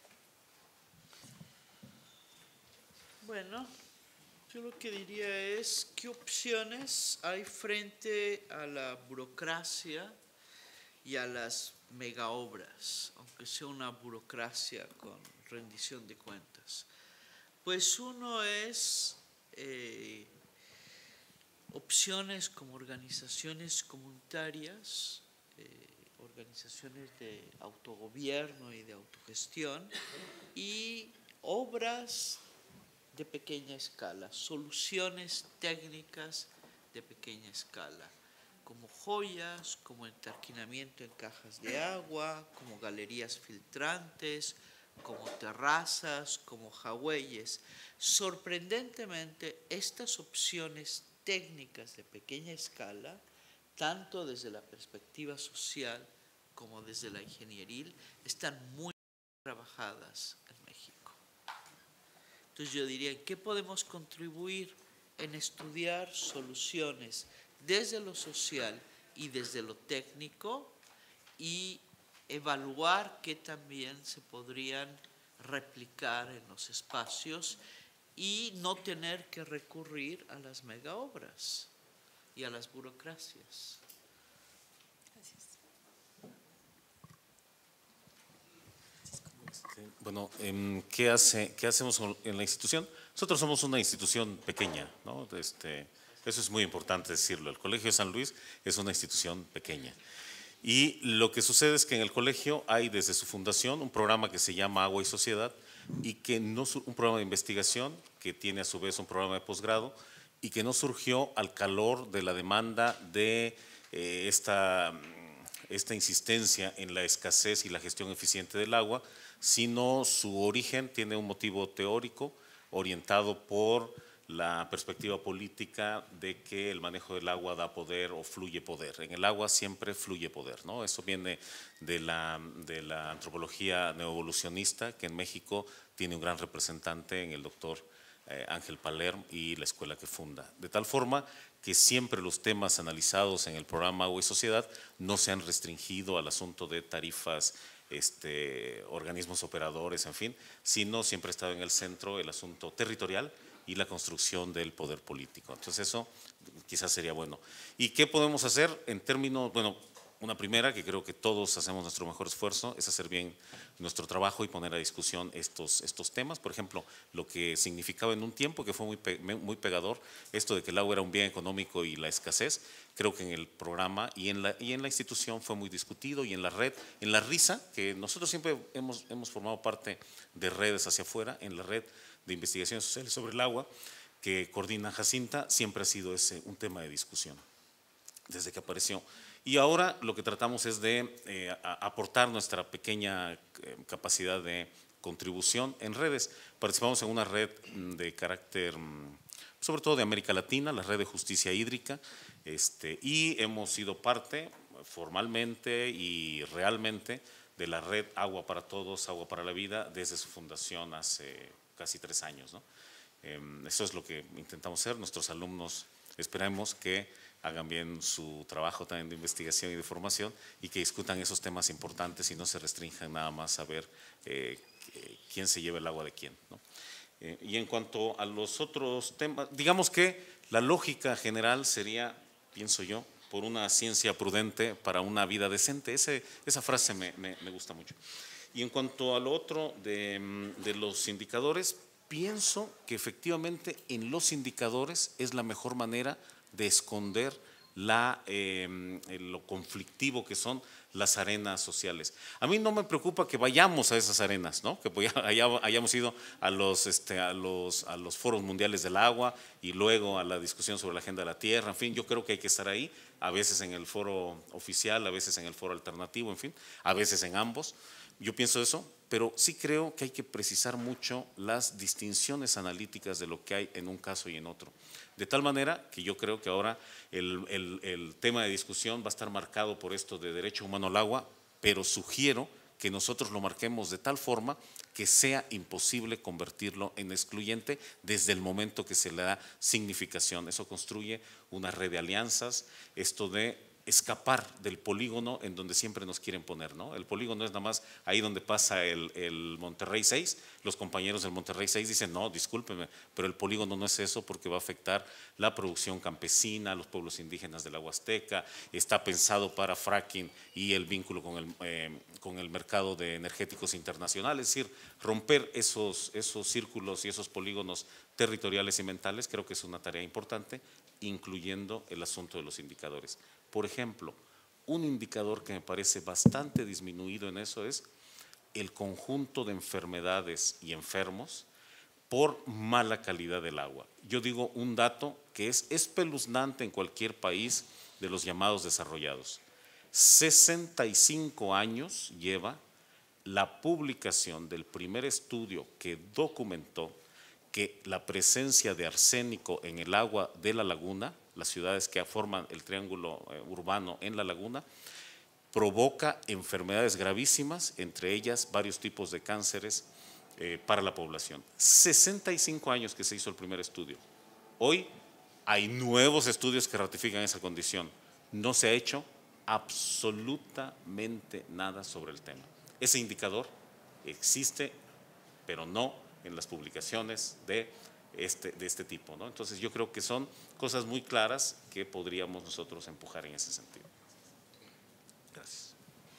Bueno, yo lo que diría es qué opciones hay frente a la burocracia y a las megaobras, aunque sea una burocracia con rendición de cuentas. Pues uno es eh, opciones como organizaciones comunitarias, eh, organizaciones de autogobierno y de autogestión, y obras de pequeña escala, soluciones técnicas de pequeña escala, como joyas, como entarquinamiento en cajas de agua, como galerías filtrantes, como terrazas, como jagüeyes. Sorprendentemente, estas opciones técnicas de pequeña escala, tanto desde la perspectiva social como desde la ingenieril, están muy trabajadas en México. Entonces yo diría, ¿qué podemos contribuir en estudiar soluciones desde lo social y desde lo técnico, y evaluar qué también se podrían replicar en los espacios y no tener que recurrir a las megaobras y a las burocracias? Bueno, ¿qué, hace, ¿qué hacemos en la institución? Nosotros somos una institución pequeña, ¿no? Este, eso es muy importante decirlo. El Colegio de San Luis es una institución pequeña. Y lo que sucede es que en el colegio hay desde su fundación un programa que se llama Agua y Sociedad, y que no, un programa de investigación que tiene a su vez un programa de posgrado, y que no surgió al calor de la demanda de eh, esta, esta insistencia en la escasez y la gestión eficiente del agua, sino su origen tiene un motivo teórico orientado por la perspectiva política de que el manejo del agua da poder o fluye poder. En el agua siempre fluye poder, ¿no? Eso viene de la, de la antropología neoevolucionista, que en México tiene un gran representante en el doctor eh, Ángel Palerm y la escuela que funda. De tal forma que siempre los temas analizados en el programa Agua y Sociedad no se han restringido al asunto de tarifas, este, organismos operadores, en fin, sino siempre ha estado en el centro el asunto territorial y la construcción del poder político. Entonces eso quizás sería bueno. ¿Y qué podemos hacer en términos, bueno, una primera, que creo que todos hacemos nuestro mejor esfuerzo, es hacer bien nuestro trabajo y poner a discusión estos, estos temas? Por ejemplo, lo que significaba en un tiempo, que fue muy, pe, muy pegador, esto de que el agua era un bien económico y la escasez, creo que en el programa y en la, y en la institución fue muy discutido, y en la red, en la RISA, que nosotros siempre hemos, hemos formado parte de redes hacia afuera, en la red de investigaciones sociales sobre el agua, que coordina Jacinta, siempre ha sido ese un tema de discusión desde que apareció. Y ahora lo que tratamos es de eh, aportar nuestra pequeña eh, capacidad de contribución en redes. Participamos en una red de carácter, sobre todo de América Latina, la red de justicia hídrica, este, y hemos sido parte formalmente y realmente de la red Agua para Todos, Agua para la Vida, desde su fundación hace casi tres años, ¿no? Eh, eso es lo que intentamos hacer. Nuestros alumnos esperamos que hagan bien su trabajo también de investigación y de formación, y que discutan esos temas importantes y no se restrinjan nada más a ver eh, quién se lleva el agua de quién, ¿no? Eh, y en cuanto a los otros temas, digamos que la lógica general sería, pienso yo, por una ciencia prudente para una vida decente. Ese, esa frase me, me, me gusta mucho. Y en cuanto a lo otro de, de los indicadores, pienso que efectivamente en los indicadores es la mejor manera de esconder la, eh, lo conflictivo que son las arenas sociales. A mí no me preocupa que vayamos a esas arenas, ¿no? Que hayamos ido a los, este, a, los, a los foros mundiales del agua y luego a la discusión sobre la agenda de la tierra. En fin, yo creo que hay que estar ahí, a veces en el foro oficial, a veces en el foro alternativo, en fin, a veces en ambos. Yo pienso eso, pero sí creo que hay que precisar mucho las distinciones analíticas de lo que hay en un caso y en otro. De tal manera que yo creo que ahora el, el, el tema de discusión va a estar marcado por esto de derecho humano al agua, pero sugiero que nosotros lo marquemos de tal forma que sea imposible convertirlo en excluyente desde el momento que se le da significación. Eso construye una red de alianzas, esto de escapar del polígono en donde siempre nos quieren poner, ¿no? El polígono es nada más ahí donde pasa el, el Monterrey seis. Los compañeros del Monterrey seis dicen, no, discúlpeme, pero el polígono no es eso, porque va a afectar la producción campesina, los pueblos indígenas de la Huasteca, está pensado para fracking y el vínculo con el, eh, con el mercado de energéticos internacionales. Es decir, romper esos, esos círculos y esos polígonos territoriales y mentales creo que es una tarea importante, incluyendo el asunto de los indicadores. Por ejemplo, un indicador que me parece bastante disminuido en eso es el conjunto de enfermedades y enfermos por mala calidad del agua. Yo digo un dato que es espeluznante en cualquier país de los llamados desarrollados. sesenta y cinco años lleva la publicación del primer estudio que documentó que la presencia de arsénico en el agua de la laguna, las ciudades que forman el triángulo urbano en la laguna, provoca enfermedades gravísimas, entre ellas varios tipos de cánceres eh, para la población. sesenta y cinco años que se hizo el primer estudio. Hoy hay nuevos estudios que ratifican esa condición. No se ha hecho absolutamente nada sobre el tema. Ese indicador existe, pero no en las publicaciones de este, de este tipo, ¿no? Entonces yo creo que son cosas muy claras que podríamos nosotros empujar en ese sentido. Gracias.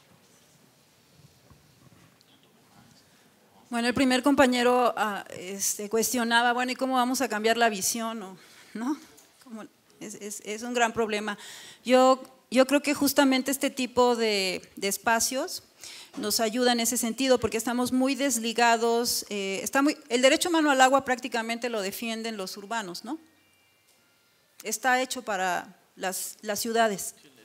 Bueno, el primer compañero uh, este, cuestionaba, bueno, ¿y cómo vamos a cambiar la visión? ¿No? ¿No? Como es, es, es un gran problema. Yo, yo creo que justamente este tipo de, de espacios nos ayuda en ese sentido, porque estamos muy desligados. Eh, está muy, el derecho humano al agua prácticamente lo defienden los urbanos, ¿no? Está hecho para las, las ciudades.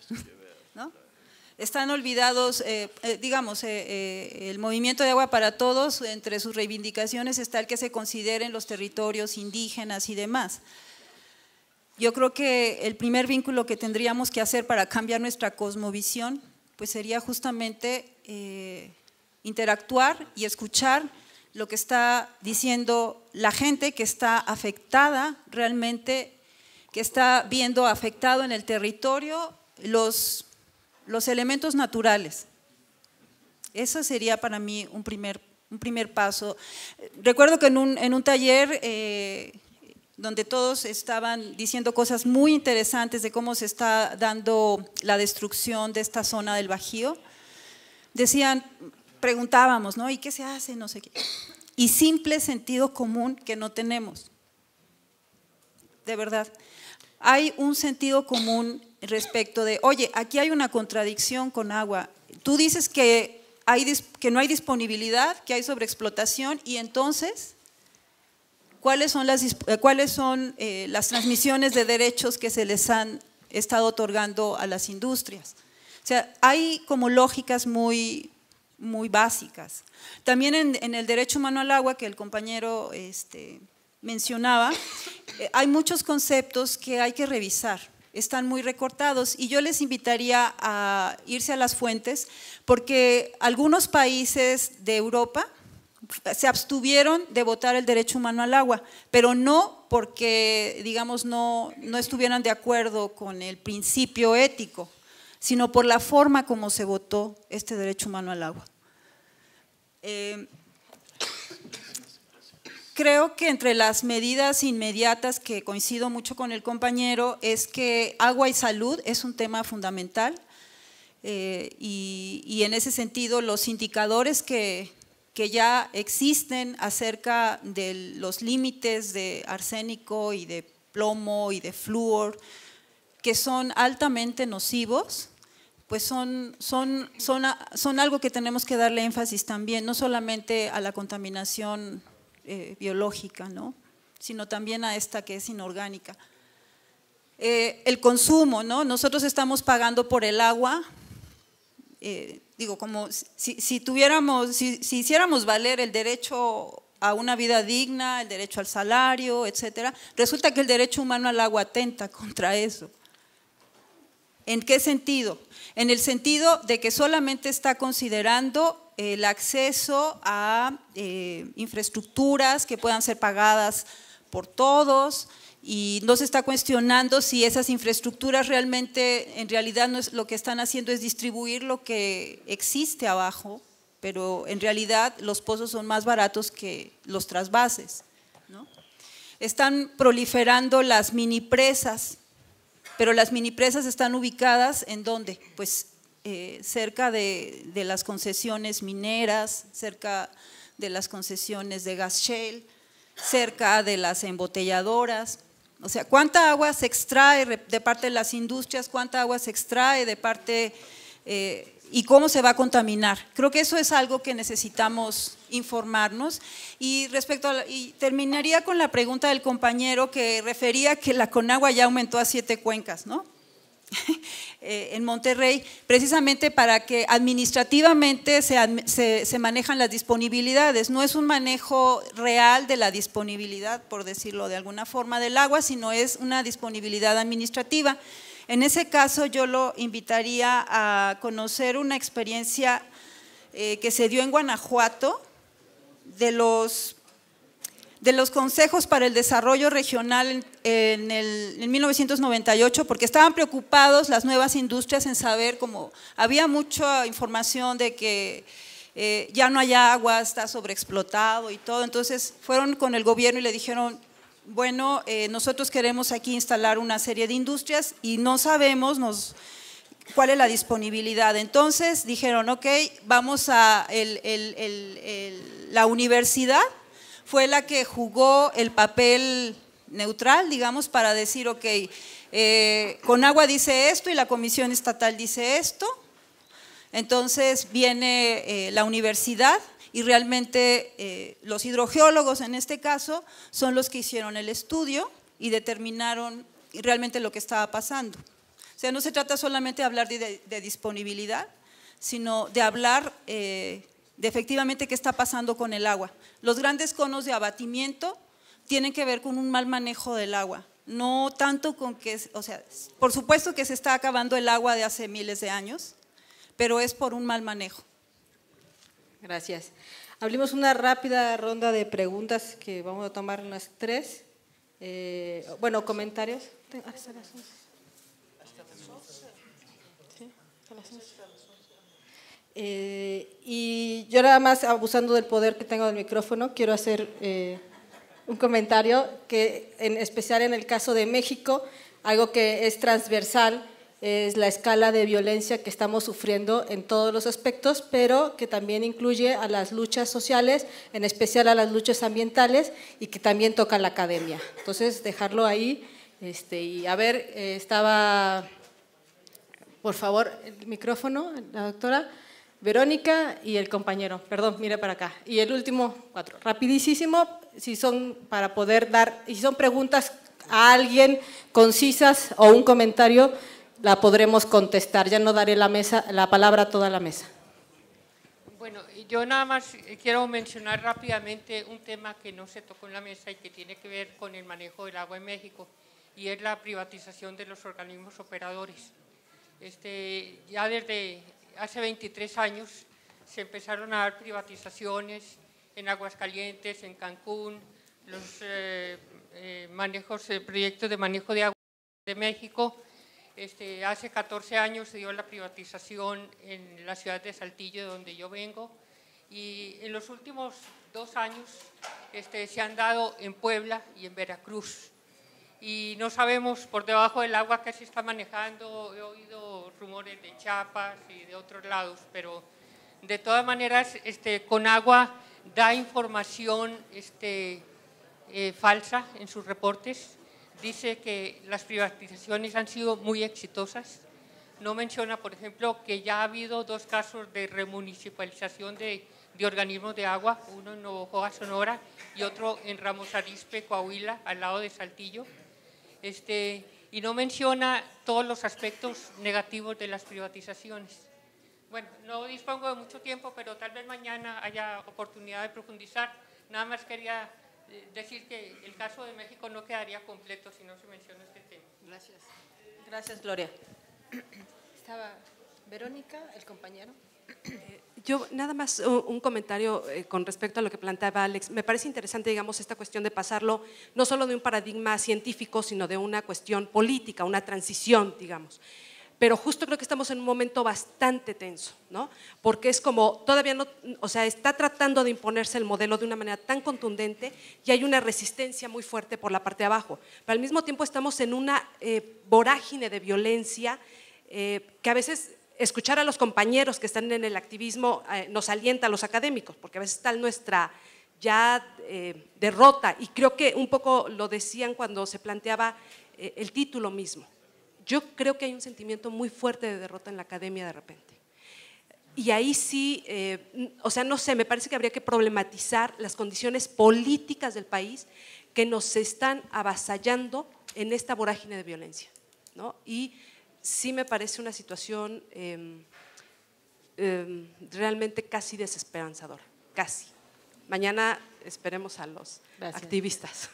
¿no? Están olvidados, eh, eh, digamos, eh, eh, el movimiento de Agua para Todos, entre sus reivindicaciones está el que se consideren los territorios indígenas y demás. Yo creo que el primer vínculo que tendríamos que hacer para cambiar nuestra cosmovisión, pues sería justamente eh, interactuar y escuchar lo que está diciendo la gente que está afectada realmente, que está viendo afectado en el territorio los, los elementos naturales. Eso sería para mí un primer, un primer paso. Recuerdo que en un, en un taller eh, donde todos estaban diciendo cosas muy interesantes de cómo se está dando la destrucción de esta zona del Bajío, decían, preguntábamos, ¿no? ¿Y qué se hace? No sé qué. Y simple sentido común que no tenemos. De verdad. Hay un sentido común respecto de, oye, aquí hay una contradicción con agua. Tú dices que, hay, que no hay disponibilidad, que hay sobreexplotación, y entonces, ¿cuáles son las, cuáles son, eh, las transmisiones de derechos que se les han estado otorgando a las industrias? O sea, hay como lógicas muy, muy básicas. También en, en el derecho humano al agua, que el compañero este, mencionaba, eh, hay muchos conceptos que hay que revisar, están muy recortados, y yo les invitaría a irse a las fuentes, porque algunos países de Europa se abstuvieron de votar el derecho humano al agua, pero no porque, digamos, no, no estuvieran de acuerdo con el principio ético, sino por la forma como se votó este derecho humano al agua. Eh, creo que entre las medidas inmediatas, que coincido mucho con el compañero, es que agua y salud es un tema fundamental, eh, y, y en ese sentido los indicadores que, que ya existen acerca de los límites de arsénico y de plomo y de flúor, que son altamente nocivos, pues son, son, son, son algo que tenemos que darle énfasis también, no solamente a la contaminación eh, biológica, ¿no?, sino también a esta que es inorgánica. Eh, el consumo, ¿no? Nosotros estamos pagando por el agua, eh, digo, como si, si tuviéramos, si, si hiciéramos valer el derecho a una vida digna, el derecho al salario, etcétera, resulta que el derecho humano al agua atenta contra eso. ¿En qué sentido? En el sentido de que solamente está considerando el acceso a eh, infraestructuras que puedan ser pagadas por todos, y no se está cuestionando si esas infraestructuras realmente, en realidad no es, lo que están haciendo es distribuir lo que existe abajo, pero en realidad los pozos son más baratos que los trasvases, ¿no? Están proliferando las mini presas, pero las mini presas están ubicadas ¿en dónde? Pues eh, cerca de, de las concesiones mineras, cerca de las concesiones de gas shale, cerca de las embotelladoras. O sea, ¿cuánta agua se extrae de parte de las industrias? ¿Cuánta agua se extrae de parte eh, y cómo se va a contaminar? Creo que eso es algo que necesitamos informarnos. Y respecto a la, y terminaría con la pregunta del compañero que refería que la Conagua ya aumentó a siete cuencas, ¿no? eh, en Monterrey, precisamente para que administrativamente se, se, se manejan las disponibilidades. No es un manejo real de la disponibilidad, por decirlo de alguna forma, del agua, sino es una disponibilidad administrativa. En ese caso yo lo invitaría a conocer una experiencia eh, que se dio en Guanajuato de los, de los consejos para el desarrollo regional en, en, el, en mil novecientos noventa y ocho, porque estaban preocupados las nuevas industrias en saber cómo había mucha información de que eh, ya no hay agua, está sobreexplotado y todo. Entonces fueron con el gobierno y le dijeron, bueno, eh, nosotros queremos aquí instalar una serie de industrias y no sabemos nos, cuál es la disponibilidad. Entonces dijeron, ok, vamos a, el, el, el, el, la universidad fue la que jugó el papel neutral, digamos, para decir, ok, eh, Conagua dice esto y la Comisión Estatal dice esto, entonces viene eh, la universidad. Y realmente eh, los hidrogeólogos en este caso son los que hicieron el estudio y determinaron realmente lo que estaba pasando. O sea, no se trata solamente de hablar de, de, de disponibilidad, sino de hablar eh, de efectivamente qué está pasando con el agua. Los grandes conos de abatimiento tienen que ver con un mal manejo del agua, no tanto con que, o sea, por supuesto que se está acabando el agua de hace miles de años, pero es por un mal manejo. Gracias. Abrimos una rápida ronda de preguntas que vamos a tomar unas tres. Eh, bueno, comentarios. Hasta las once. Sí, hasta las once. Eh, y yo nada más, abusando del poder que tengo del micrófono, quiero hacer eh, un comentario que en especial en el caso de México, algo que es transversal es la escala de violencia que estamos sufriendo en todos los aspectos, pero que también incluye a las luchas sociales, en especial a las luchas ambientales, y que también toca a la academia. Entonces, dejarlo ahí. Este, y a ver, eh, estaba, por favor, el micrófono, la doctora Verónica y el compañero, perdón, mire para acá. Y el último, cuatro, rapidísimo, si son para poder dar, y si son preguntas a alguien concisas o un comentario, la podremos contestar. Ya no daré la, mesa, la palabra a toda la mesa. Bueno, yo nada más quiero mencionar rápidamente un tema que no se tocó en la mesa y que tiene que ver con el manejo del agua en México, y es la privatización de los organismos operadores. Este, ya desde hace veintitrés años se empezaron a dar privatizaciones en Aguascalientes, en Cancún, los eh, eh, manejos, eh, proyectos de manejo de agua de México. Este, hace catorce años se dio la privatización en la ciudad de Saltillo, de donde yo vengo, y en los últimos dos años este, se han dado en Puebla y en Veracruz. Y no sabemos por debajo del agua qué se está manejando. He oído rumores de Chiapas y de otros lados, pero de todas maneras este, Conagua da información este, eh, falsa en sus reportes. Dice que las privatizaciones han sido muy exitosas. No menciona, por ejemplo, que ya ha habido dos casos de remunicipalización de, de organismos de agua, uno en Navojoa, Sonora, y otro en Ramos Arizpe, Coahuila, al lado de Saltillo. Este, y no menciona todos los aspectos negativos de las privatizaciones. Bueno, no dispongo de mucho tiempo, pero tal vez mañana haya oportunidad de profundizar. Nada más quería decir que el caso de México no quedaría completo si no se menciona este tema. Gracias. Gracias, Gloria. Estaba Verónica, el compañero. Eh, yo nada más un, un comentario eh, con respecto a lo que planteaba Alex. Me parece interesante, digamos, esta cuestión de pasarlo no solo de un paradigma científico, sino de una cuestión política, una transición, digamos. Pero justo creo que estamos en un momento bastante tenso, ¿no? Porque es como, todavía no, o sea, está tratando de imponerse el modelo de una manera tan contundente y hay una resistencia muy fuerte por la parte de abajo. Pero al mismo tiempo estamos en una eh, vorágine de violencia eh, que a veces escuchar a los compañeros que están en el activismo eh, nos alienta a los académicos, porque a veces está nuestra ya eh, derrota, y creo que un poco lo decían cuando se planteaba eh, el título mismo. Yo creo que hay un sentimiento muy fuerte de derrota en la academia de repente. Y ahí sí, eh, o sea, no sé, me parece que habría que problematizar las condiciones políticas del país que nos están avasallando en esta vorágine de violencia, ¿no? Y sí me parece una situación eh, eh, realmente casi desesperanzadora, casi. Mañana esperemos a los Gracias. activistas.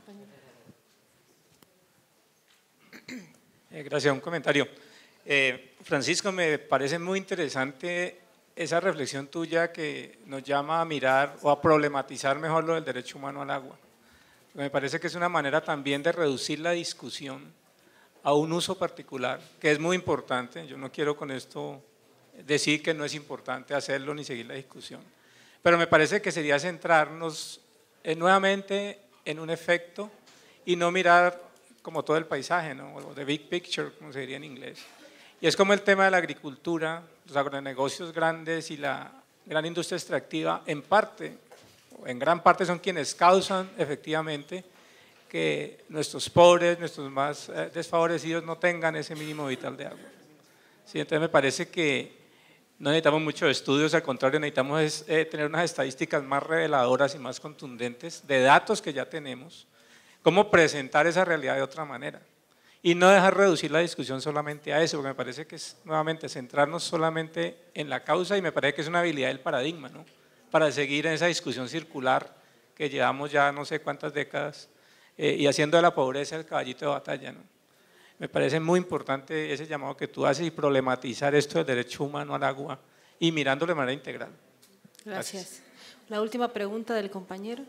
Eh, gracias, un comentario. Eh, Francisco, me parece muy interesante esa reflexión tuya que nos llama a mirar o a problematizar mejor lo del derecho humano al agua. Me parece que es una manera también de reducir la discusión a un uso particular, que es muy importante. Yo no quiero con esto decir que no es importante hacerlo ni seguir la discusión, pero me parece que sería centrarnos eh, nuevamente en un efecto y no mirar como todo el paisaje, ¿no? O the big picture, como se diría en inglés. Y es como el tema de la agricultura, los agronegocios grandes y la gran industria extractiva, en parte, o en gran parte son quienes causan efectivamente que nuestros pobres, nuestros más eh, desfavorecidos no tengan ese mínimo vital de agua. Sí, entonces me parece que no necesitamos muchos estudios, al contrario, necesitamos es, eh, tener unas estadísticas más reveladoras y más contundentes de datos que ya tenemos, cómo presentar esa realidad de otra manera. y no dejar reducir la discusión solamente a eso, porque me parece que es nuevamente centrarnos solamente en la causa y me parece que es una habilidad del paradigma, ¿no? Para seguir en esa discusión circular que llevamos ya no sé cuántas décadas eh, y haciendo de la pobreza el caballito de batalla, ¿no? Me parece muy importante ese llamado que tú haces y problematizar esto del derecho humano al agua y mirándolo de manera integral. Gracias. Gracias. La última pregunta del compañero.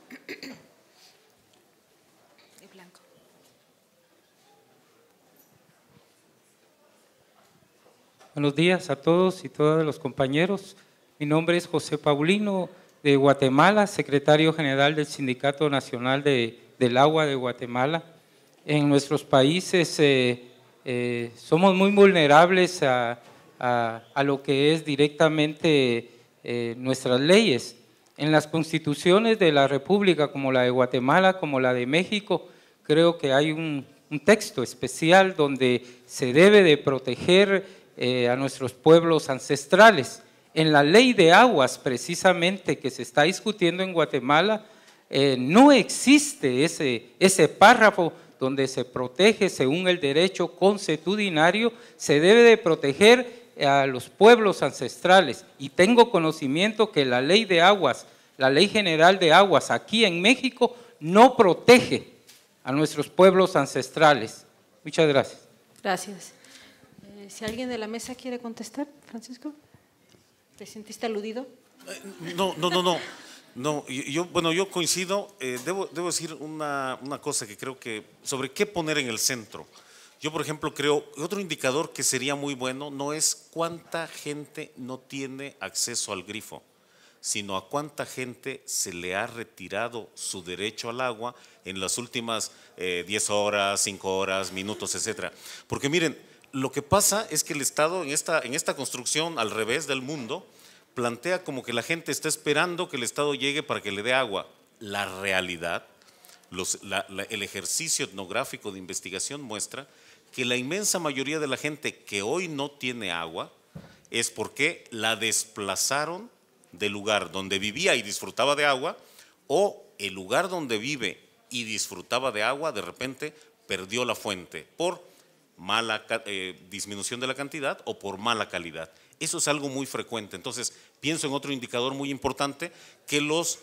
Buenos días a todos y todas los compañeros. Mi nombre es José Paulino de Guatemala, secretario general del Sindicato Nacional de, del Agua de Guatemala. En nuestros países eh, eh, somos muy vulnerables a, a, a lo que es directamente eh, nuestras leyes. En las constituciones de la República, como la de Guatemala, como la de México, creo que hay un, un texto especial donde se debe de proteger Eh, a nuestros pueblos ancestrales. En la ley de aguas, precisamente, que se está discutiendo en Guatemala, eh, no existe ese, ese párrafo donde se protege según el derecho consuetudinario, se debe de proteger a los pueblos ancestrales. Y tengo conocimiento que la ley de aguas, la ley general de aguas aquí en México, no protege a nuestros pueblos ancestrales. Muchas gracias. Gracias. Si alguien de la mesa quiere contestar, Francisco, ¿te sentiste aludido? No, no, no, no. No, yo, bueno, yo coincido. Eh, debo, debo decir una, una cosa que creo que sobre qué poner en el centro. Yo, por ejemplo, creo otro indicador que sería muy bueno no es cuánta gente no tiene acceso al grifo, sino a cuánta gente se le ha retirado su derecho al agua en las últimas eh, diez horas, cinco horas, minutos, etcétera. Porque miren, lo que pasa es que el Estado en esta, en esta construcción al revés del mundo plantea como que la gente está esperando que el Estado llegue para que le dé agua. La realidad, los, la, la, el ejercicio etnográfico de investigación muestra que la inmensa mayoría de la gente que hoy no tiene agua es porque la desplazaron del lugar donde vivía y disfrutaba de agua, o el lugar donde vive y disfrutaba de agua de repente perdió la fuente por mala eh, disminución de la cantidad o por mala calidad. Eso es algo muy frecuente. Entonces, pienso en otro indicador muy importante que los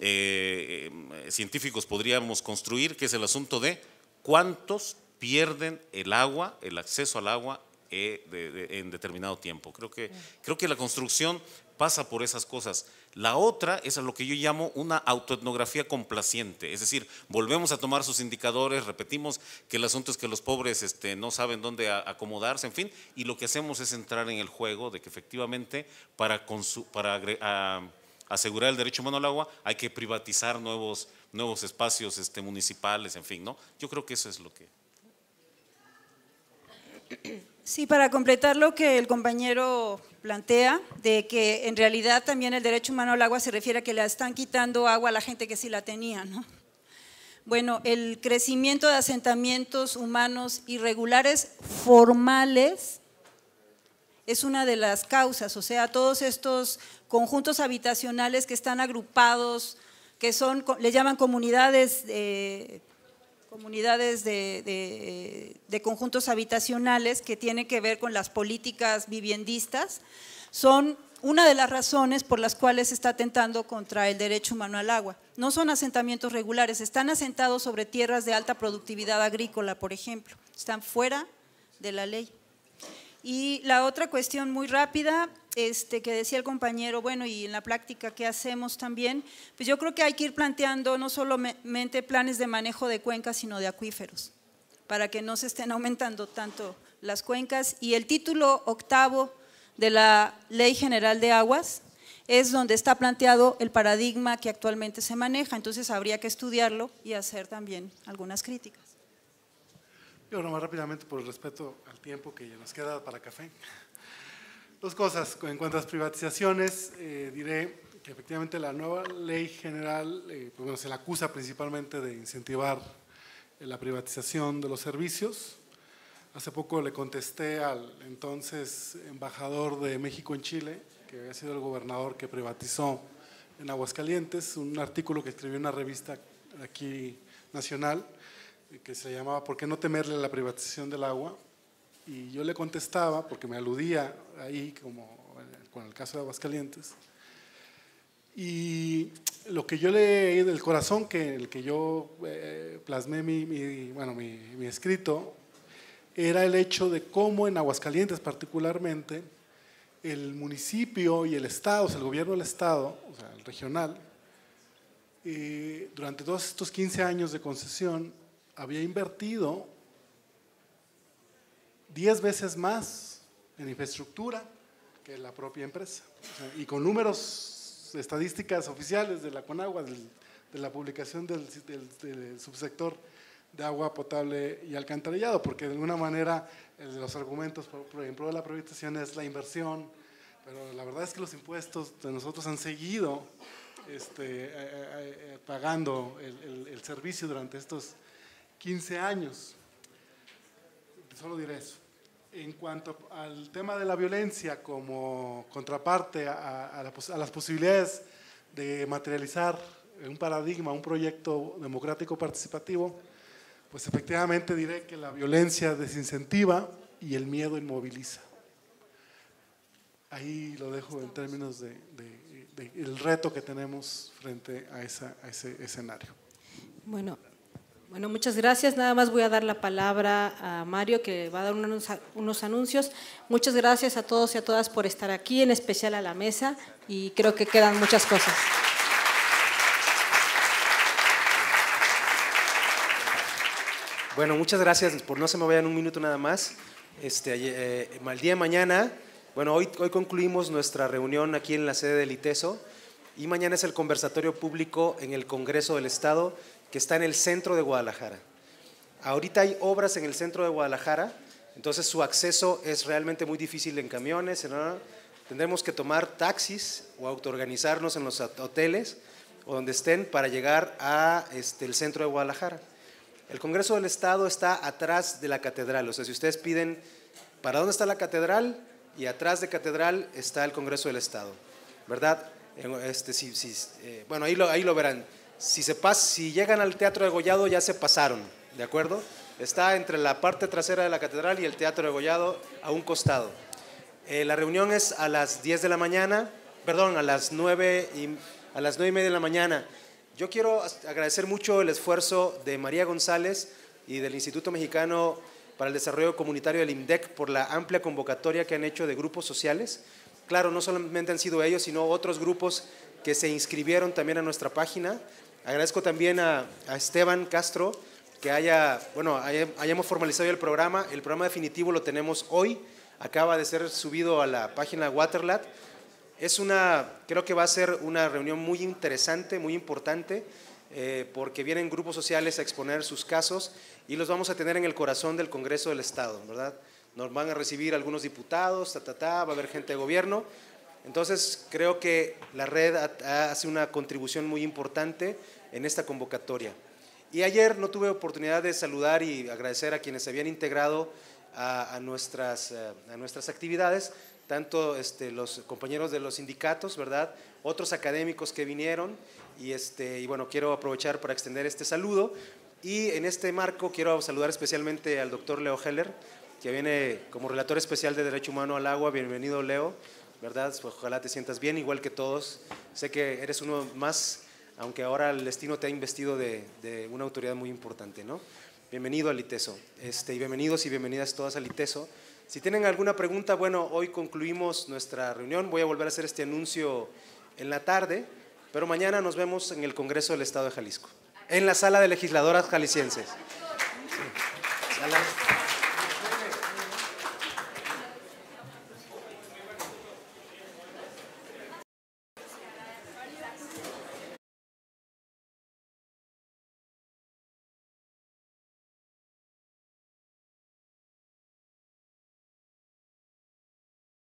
eh, eh, científicos podríamos construir, que es el asunto de cuántos pierden el agua, el acceso al agua eh, de, de, en determinado tiempo. Creo que, creo que la construcción pasa por esas cosas. La otra es a lo que yo llamo una autoetnografía complaciente, es decir, volvemos a tomar sus indicadores, repetimos que el asunto es que los pobres este, no saben dónde a, acomodarse, en fin, y lo que hacemos es entrar en el juego de que efectivamente para, para a, asegurar el derecho humano al agua hay que privatizar nuevos, nuevos espacios este, municipales, en fin, ¿no? Yo creo que eso es lo que… Sí, para completar lo que el compañero plantea, de que en realidad también el derecho humano al agua se refiere a que le están quitando agua a la gente que sí la tenía, ¿no? Bueno, el crecimiento de asentamientos humanos irregulares formales es una de las causas, o sea, todos estos conjuntos habitacionales que están agrupados, que son, le llaman comunidades eh, comunidades de, de, de conjuntos habitacionales que tienen que ver con las políticas viviendistas, son una de las razones por las cuales se está atentando contra el derecho humano al agua. No son asentamientos regulares, están asentados sobre tierras de alta productividad agrícola, por ejemplo, están fuera de la ley. Y la otra cuestión muy rápida, este, que decía el compañero, bueno, y en la práctica, ¿qué hacemos también? Pues yo creo que hay que ir planteando no solamente planes de manejo de cuencas, sino de acuíferos, para que no se estén aumentando tanto las cuencas. Y el título octavo de la Ley General de Aguas es donde está planteado el paradigma que actualmente se maneja, entonces habría que estudiarlo y hacer también algunas críticas. Yo nomás rápidamente por el respeto al tiempo que ya nos queda para café. Dos cosas, en cuanto a las privatizaciones, eh, diré que efectivamente la nueva ley general eh, pues bueno, se la acusa principalmente de incentivar la privatización de los servicios. Hace poco le contesté al entonces embajador de México en Chile, que había sido el gobernador que privatizó en Aguascalientes, un artículo que escribió en una revista aquí nacional, que se llamaba ¿Por qué no temerle a la privatización del agua? Y yo le contestaba, porque me aludía ahí, como con el caso de Aguascalientes, y lo que yo leí del corazón, que el que yo eh, plasmé mi, mi, bueno, mi, mi escrito, era el hecho de cómo en Aguascalientes particularmente el municipio y el Estado, o sea, el gobierno del Estado, o sea, el regional, eh, durante todos estos quince años de concesión había invertido diez veces más en infraestructura que la propia empresa. O sea, y con números, estadísticas oficiales de la CONAGUA, del, de la publicación del, del, del subsector de agua potable y alcantarillado, porque de alguna manera el de los argumentos por, por ejemplo de la privatización es la inversión, pero la verdad es que los impuestos de nosotros han seguido este, eh, eh, pagando el, el, el servicio durante estos quince años. Solo diré eso. En cuanto al tema de la violencia como contraparte a, a, la, a las posibilidades de materializar un paradigma, un proyecto democrático participativo, pues efectivamente diré que la violencia desincentiva y el miedo inmoviliza. Ahí lo dejo en términos de, de, de, de el reto que tenemos frente a, esa, a ese escenario. Bueno, bueno, muchas gracias. Nada más voy a dar la palabra a Mario, que va a dar unos, unos anuncios. Muchas gracias a todos y a todas por estar aquí, en especial a la mesa, y creo que quedan muchas cosas. Bueno, muchas gracias. Por no se me vayan un minuto nada más. Este, eh, el día de mañana, bueno, hoy, hoy concluimos nuestra reunión aquí en la sede del ITESO y mañana es el conversatorio público en el Congreso del Estado, que está en el centro de Guadalajara. Ahorita hay obras en el centro de Guadalajara, entonces su acceso es realmente muy difícil en camiones, ¿no? Tendremos que tomar taxis o autoorganizarnos en los hoteles o donde estén para llegar a este, el centro de Guadalajara. El Congreso del Estado está atrás de la catedral, o sea, si ustedes piden para dónde está la catedral, y atrás de catedral está el Congreso del Estado, ¿verdad? Este, si, si, eh, bueno, ahí lo, ahí lo verán. Si, se pas, si llegan al Teatro de Gollado ya se pasaron, ¿de acuerdo? Está entre la parte trasera de la catedral y el Teatro de Gollado a un costado. Eh, la reunión es a las diez de la mañana, perdón, a las nueve y, a las nueve y media de la mañana. Yo quiero agradecer mucho el esfuerzo de María González y del Instituto Mexicano para el Desarrollo Comunitario del IMDEC por la amplia convocatoria que han hecho de grupos sociales. Claro, no solamente han sido ellos, sino otros grupos que se inscribieron también a nuestra página. Agradezco también a, a Esteban Castro que haya, bueno, haya, hayamos formalizado ya el programa. El programa definitivo lo tenemos hoy, acaba de ser subido a la página Waterlat. Es una, creo que va a ser una reunión muy interesante, muy importante, eh, porque vienen grupos sociales a exponer sus casos y los vamos a tener en el corazón del Congreso del Estado, ¿verdad? Nos van a recibir algunos diputados, ta, ta, ta, va a haber gente de gobierno. Entonces, creo que la red hace una contribución muy importante en esta convocatoria. Y ayer no tuve oportunidad de saludar y agradecer a quienes se habían integrado a, a, nuestras, a nuestras actividades, tanto este, los compañeros de los sindicatos, ¿verdad? Otros académicos que vinieron y, este, y bueno, quiero aprovechar para extender este saludo y en este marco quiero saludar especialmente al doctor Leo Heller, que viene como relator especial de Derecho Humano al Agua. Bienvenido, Leo, ¿verdad? Pues ojalá te sientas bien, igual que todos. Sé que eres uno más, aunque ahora el destino te ha investido de, de una autoridad muy importante, ¿no? Bienvenido al ITESO, este, y bienvenidos y bienvenidas todas al ITESO. Si tienen alguna pregunta, bueno, hoy concluimos nuestra reunión. Voy a volver a hacer este anuncio en la tarde, pero mañana nos vemos en el Congreso del Estado de Jalisco, en la sala de legisladoras jaliscienses. Sí. Sala.